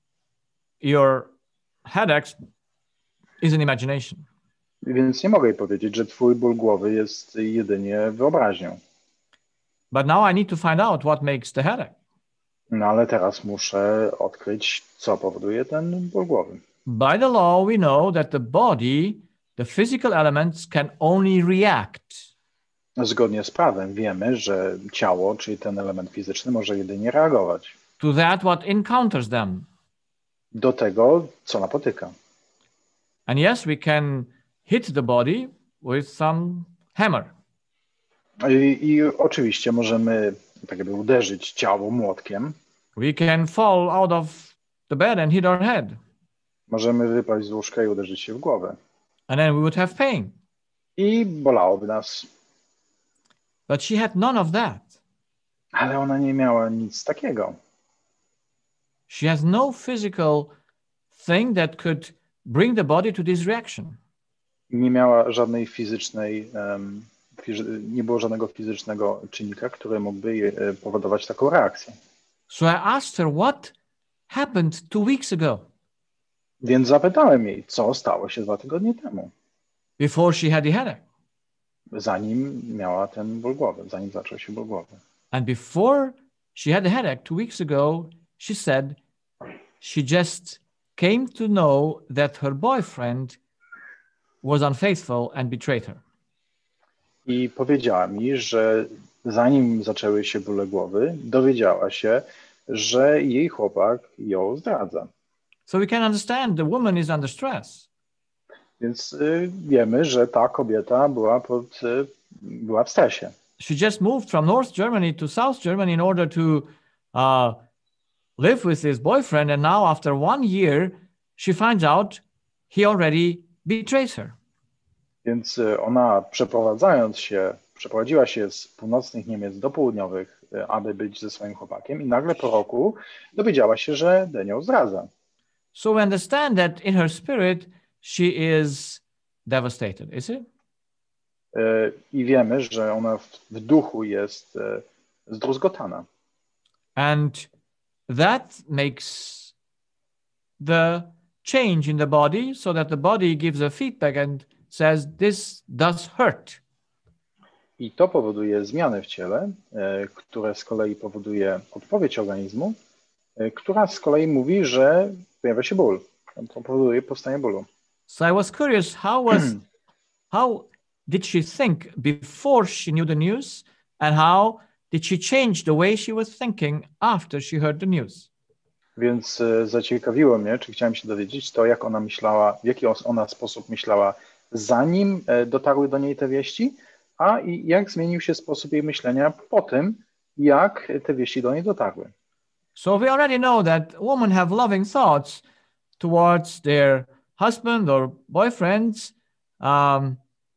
your headache is an imagination. Więc nie mogę jej powiedzieć, że twój ból głowy jest jedynie wyobraźnią. But now I need to find out what makes the headache. No ale teraz muszę odkryć, co powoduje ten ból głowy. By the law, we know that the body, the physical elements can only react. Zgodnie z prawem wiemy, że ciało, czyli ten element fizyczny, może jedynie reagować to that what encounters them. do tego, co napotyka. And yes, we can hit the body with some hammer. I, i oczywiście możemy tak jakby uderzyć ciało młotkiem. We can fall out of the bed and hit our head. Możemy wypaść z łóżka i uderzyć się w głowę. And then we would have pain. I bolałoby nas. But she had none of that. Ale ona nie miała nic takiego. She has no physical thing that could bring the body to this reaction. Nie miała żadnej fizycznej, um, nie było żadnego fizycznego czynnika, który mógłby powodować taką reakcję. So I asked her what happened two weeks ago. Więc zapytałem jej, co stało się dwa tygodnie temu. Before she had the headache. Zanim miała ten ból głowy, zanim zaczął się ból głowy. And before she had the headache two weeks ago, she said she just came to know that her boyfriend was unfaithful and betrayed her. I powiedziała mi, że zanim zaczęły się bóle głowy, dowiedziała się, że jej chłopak ją zdradza. So we can understand the woman is under stress. Więc y, wiemy, że ta kobieta była, pod, y, była w stresie. She just moved from North Germany to South Germany in order to uh, live with his boyfriend, and now after one year, she finds out he already betrays her. Więc y, ona przeprowadzając się, przeprowadziła się z północnych Niemiec do południowych, y, aby być ze swoim chłopakiem i nagle po roku dowiedziała się, że ten ją zdradza. So we understand that in her spirit, she is devastated, is it? I wiemy, że ona w, w duchu jest zdruzgotana. And that makes the change in the body so that the body gives a feedback and says this does hurt. I to powoduje zmiany w ciele, które z kolei powoduje odpowiedź organizmu, która z kolei mówi, że pojawia się ból. To powoduje powstanie bólu. So I was curious, how was, how did she think before she knew the news, and how did she change the way she was thinking after she heard the news? Więc zaciekawiło mnie, czy chciałem się dowiedzieć, to jak ona myślała, w jaki ona sposób myślała, zanim dotarły do niej te wieści, a i jak zmienił się sposób jej myślenia po tym, jak te wieści do niej dotarły. So we already know that women have loving thoughts towards their husband or boyfriends, um,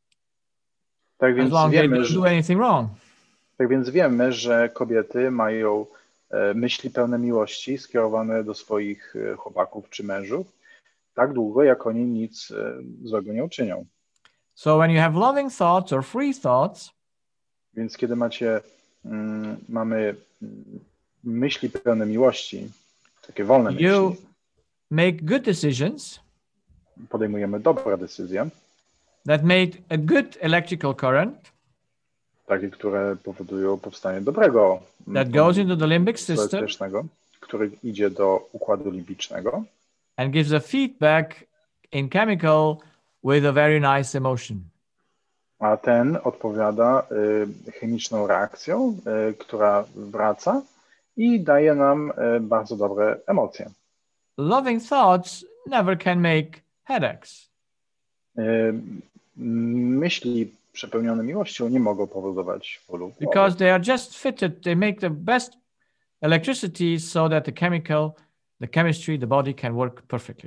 tak więc as long as wiemy, they don't że, do anything wrong. tak więc wiemy, że kobiety mają e, myśli pełne miłości skierowane do swoich e, chłopaków czy mężów, tak długo, jak oni nic e, złego nie uczynią. So when you have loving thoughts or free thoughts, więc kiedy macie, mm, mamy myśli pełne miłości, takie wolne you myśli, make good decisions podejmujemy dobre decyzje, that make a good electrical current takie, które powodują powstanie dobrego that goes into the limbic system elektrycznego, który idzie do układu limbicznego and gives a feedback in chemical with a very nice emotion. A ten odpowiada y, chemiczną reakcją, y, która wraca i daje nam y, bardzo dobre emocje. Loving thoughts never can make headaches. Y, myśli przepełnione miłością nie mogą powodować bólu głowy. Because they are just fitted, they make the best electricity so that the chemical, the chemistry, the body can work perfectly.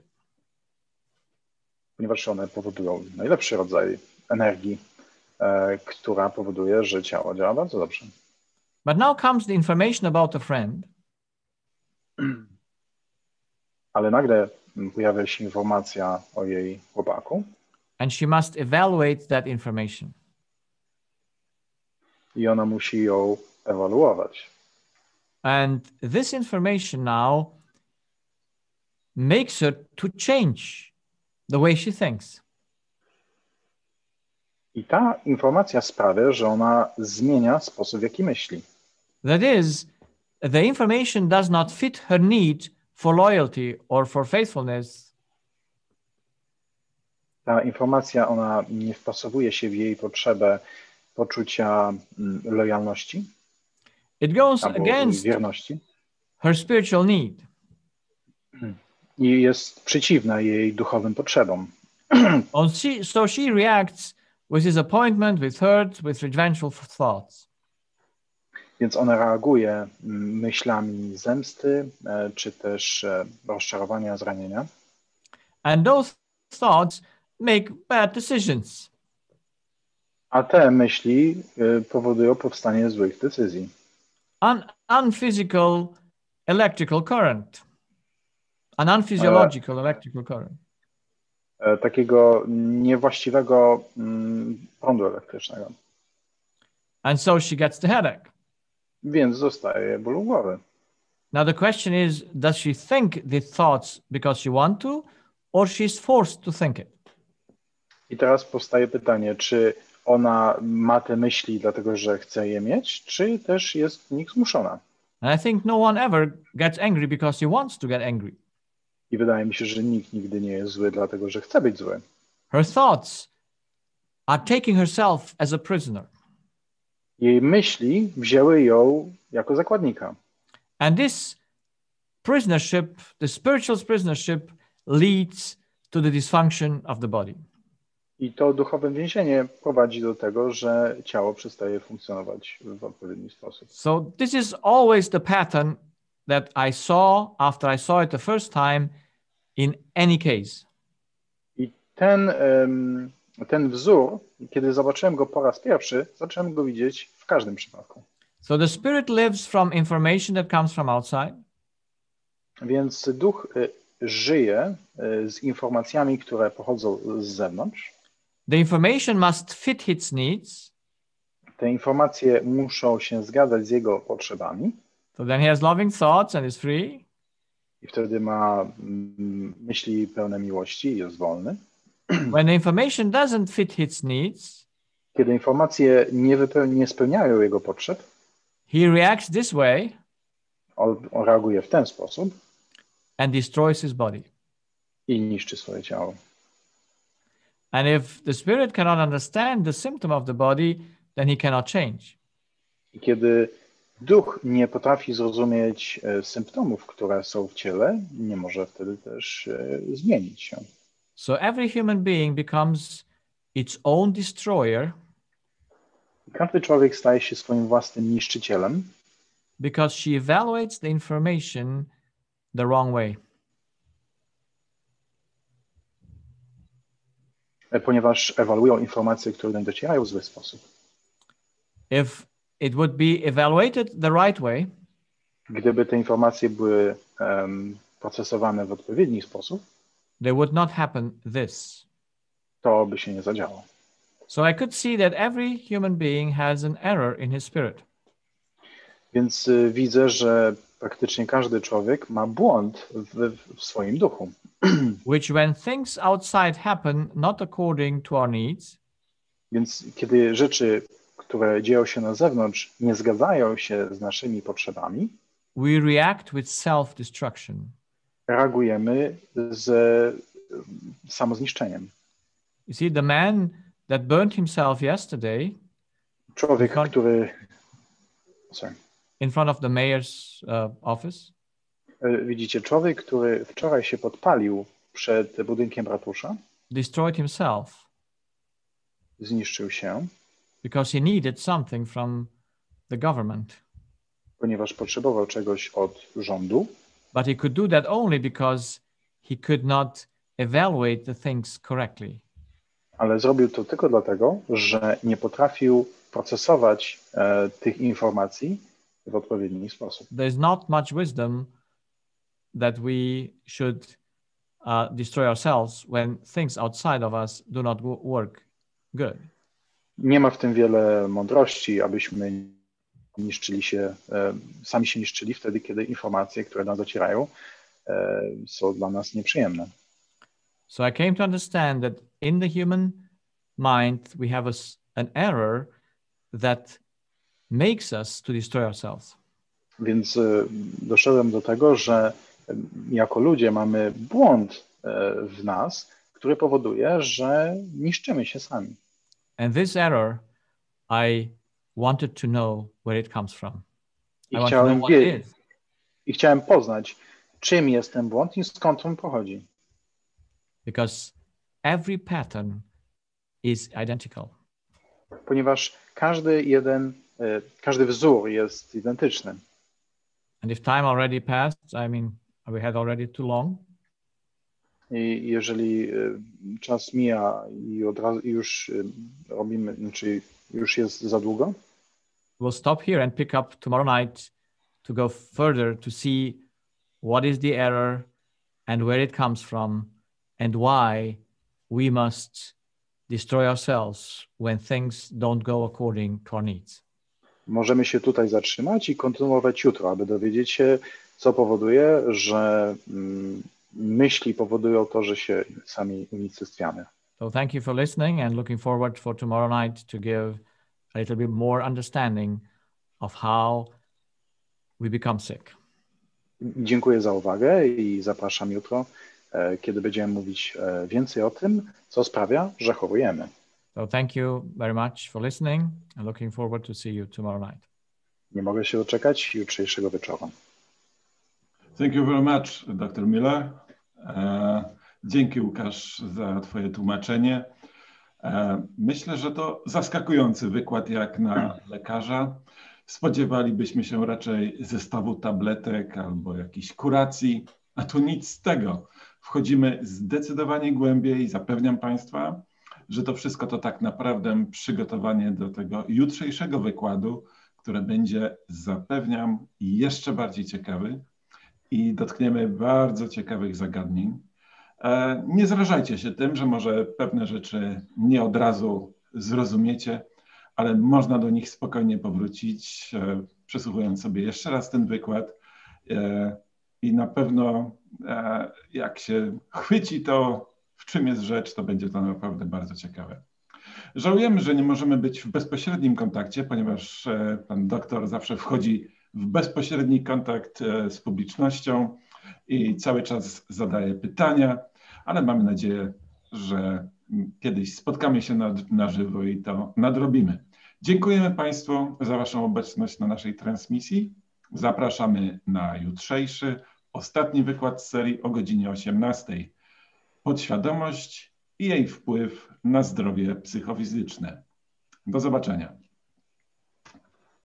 Ponieważ one powodują najlepszy rodzaj energii, e, która powoduje, że ciało działa bardzo dobrze. But now comes the information about a friend. Ale nagle pojawia się informacja o jej chłopaku. And she must evaluate that information. I ona musi ją ewaluować. And this information now makes her to change the way she thinks. I ta informacja sprawia, że ona zmienia sposób, w jaki myśli. That is, the information does not fit her need for loyalty or for faithfulness. Ta informacja, ona nie wpasowuje się w jej potrzebę poczucia lojalności It goes albo against wierności her spiritual need. i jest przeciwna jej duchowym potrzebom. And she, so she reacts with disappointment, with hurt, with revengeful thoughts. Więc ona reaguje myślami zemsty, czy też rozczarowania, zranienia. And those thoughts make bad decisions. A te myśli powodują powstanie złych decyzji. Un unphysical electrical current. An unphysiological electrical current. Takiego niewłaściwego prądu elektrycznego. And so she gets the headache. Więc zostaje ból głowy. Now the question is, does she think the thoughts because she wants to, or she's forced to think it? I teraz powstaje pytanie, czy ona ma te myśli dlatego, że chce je mieć, czy też jest w nich zmuszona? And I think no one ever gets angry because he wants to get angry. I wydaje mi się, że nikt nigdy nie jest zły dlatego, że chce być zły. Her thoughts are taking herself as a prisoner. Jej myśli wzięły ją jako zakładnika. And this prisonership, the spiritual prisonership, leads to the dysfunction of the body. I to duchowe więzienie prowadzi do tego, że ciało przestaje funkcjonować w odpowiedni sposób. So this is always the pattern that I saw after I saw it the first time in any case. I ten, um, ten wzór, kiedy zobaczyłem go po raz pierwszy, zacząłem go widzieć w każdym przypadku. So the spirit lives from information that comes from outside. Więc duch y, żyje y, z informacjami, które pochodzą z zewnątrz. The information must fit its needs. Te informacje muszą się zgadzać z jego potrzebami. So then he has loving thoughts and is free. I wtedy ma mm, myśli pełne miłości i jest wolny. When the information doesn't fit its needs, Kiedy informacje nie, wypeł- nie spełniają jego potrzeb, he reacts this way on, on reaguje w ten sposób and destroys his body. i niszczy swoje ciało. And if the spirit cannot understand the symptom of the body, then he cannot change. I kiedy duch nie potrafi zrozumieć e, symptomów, które są w ciele, nie może wtedy też e, zmienić się. So every human being becomes its own destroyer Każdy człowiek staje się swoim własnym niszczycielem, because she evaluates the information the wrong way. e, ponieważ ewaluują informacje, które do nich docierają w zły sposób. If it would be evaluated the right way, Gdyby te informacje były um, procesowane w odpowiedni sposób, there would not happen this. to by się nie zadziało. So I could see that every human being has an error in his spirit. Więc y, widzę, że praktycznie każdy człowiek ma błąd w, w swoim duchu, Which when things outside happen not according to our needs, więc kiedy rzeczy, które dzieją się na zewnątrz, nie zgadzają się z naszymi potrzebami, we react with self-destruction. reagujemy z y, samozniszczeniem. You see, the man that burned himself yesterday Człowiek, Kon- który... Sorry. in front of the mayor's uh, office, Y, Widzicie, człowiek, który wczoraj się podpalił przed budynkiem ratusza, destroyed himself zniszczył się, because he needed something from the government. ponieważ potrzebował czegoś od rządu, But he could do that only because he could not evaluate the things correctly. ale zrobił to tylko dlatego, że nie potrafił procesować e, tych informacji w odpowiedni sposób. There's not much wisdom that we should uh, destroy ourselves when things outside of us do not work good. Nie ma w tym wiele mądrości, abyśmy niszczyli się, sami się niszczyli wtedy, kiedy informacje, które nam docierają, są dla nas nieprzyjemne. So I came to understand that in the human mind we have a, an error that makes us to destroy ourselves. Więc doszedłem do tego, że jako ludzie mamy błąd w nas, który powoduje, że niszczymy się sami. And this error, I wanted to know where it comes from. I, I want chciałem, to know what it is. I chciałem poznać, czym jest ten błąd i skąd on pochodzi. Because every pattern is identical. Ponieważ każdy jeden, każdy wzór jest identyczny. And if time already passed, I mean, we had already too long. I jeżeli czas mija i od razu już robimy, czy już jest za długo, we'll stop here and pick up tomorrow night to go further to see what is the error and where it comes from and why we must destroy ourselves when things don't go according to our needs. Możemy się tutaj zatrzymać i kontynuować jutro, aby dowiedzieć się, co powoduje, że mm, myśli powodują to, że się sami unicestwiamy. So thank you for listening and looking forward for tomorrow night to give a little bit more understanding of how we become sick. Dziękuję za uwagę i zapraszam jutro, kiedy będziemy mówić więcej o tym, co sprawia, że chorujemy. So thank you very much for listening and looking forward to see you tomorrow night. Nie mogę się doczekać jutrzejszego wieczoru. Thank you very much, doktor Miller. Dzięki, Łukasz, za twoje tłumaczenie. Myślę, że to zaskakujący wykład jak na lekarza. Spodziewalibyśmy się raczej zestawu tabletek albo jakiejś kuracji, a tu nic z tego. Wchodzimy zdecydowanie głębiej. Zapewniam Państwa, że to wszystko to tak naprawdę przygotowanie do tego jutrzejszego wykładu, które będzie, zapewniam, jeszcze bardziej ciekawy i dotkniemy bardzo ciekawych zagadnień. Nie zrażajcie się tym, że może pewne rzeczy nie od razu zrozumiecie, ale można do nich spokojnie powrócić, przesłuchując sobie jeszcze raz ten wykład i na pewno jak się chwyci to, w czym jest rzecz, to będzie to naprawdę bardzo ciekawe. Żałujemy, że nie możemy być w bezpośrednim kontakcie, ponieważ pan doktor zawsze wchodzi w bezpośredni kontakt z publicznością i cały czas zadaje pytania, ale mamy nadzieję, że kiedyś spotkamy się na, na żywo i to nadrobimy. Dziękujemy Państwu za Waszą obecność na naszej transmisji. Zapraszamy na jutrzejszy, ostatni wykład z serii o godzinie osiemnastej. Podświadomość i jej wpływ na zdrowie psychofizyczne. Do zobaczenia.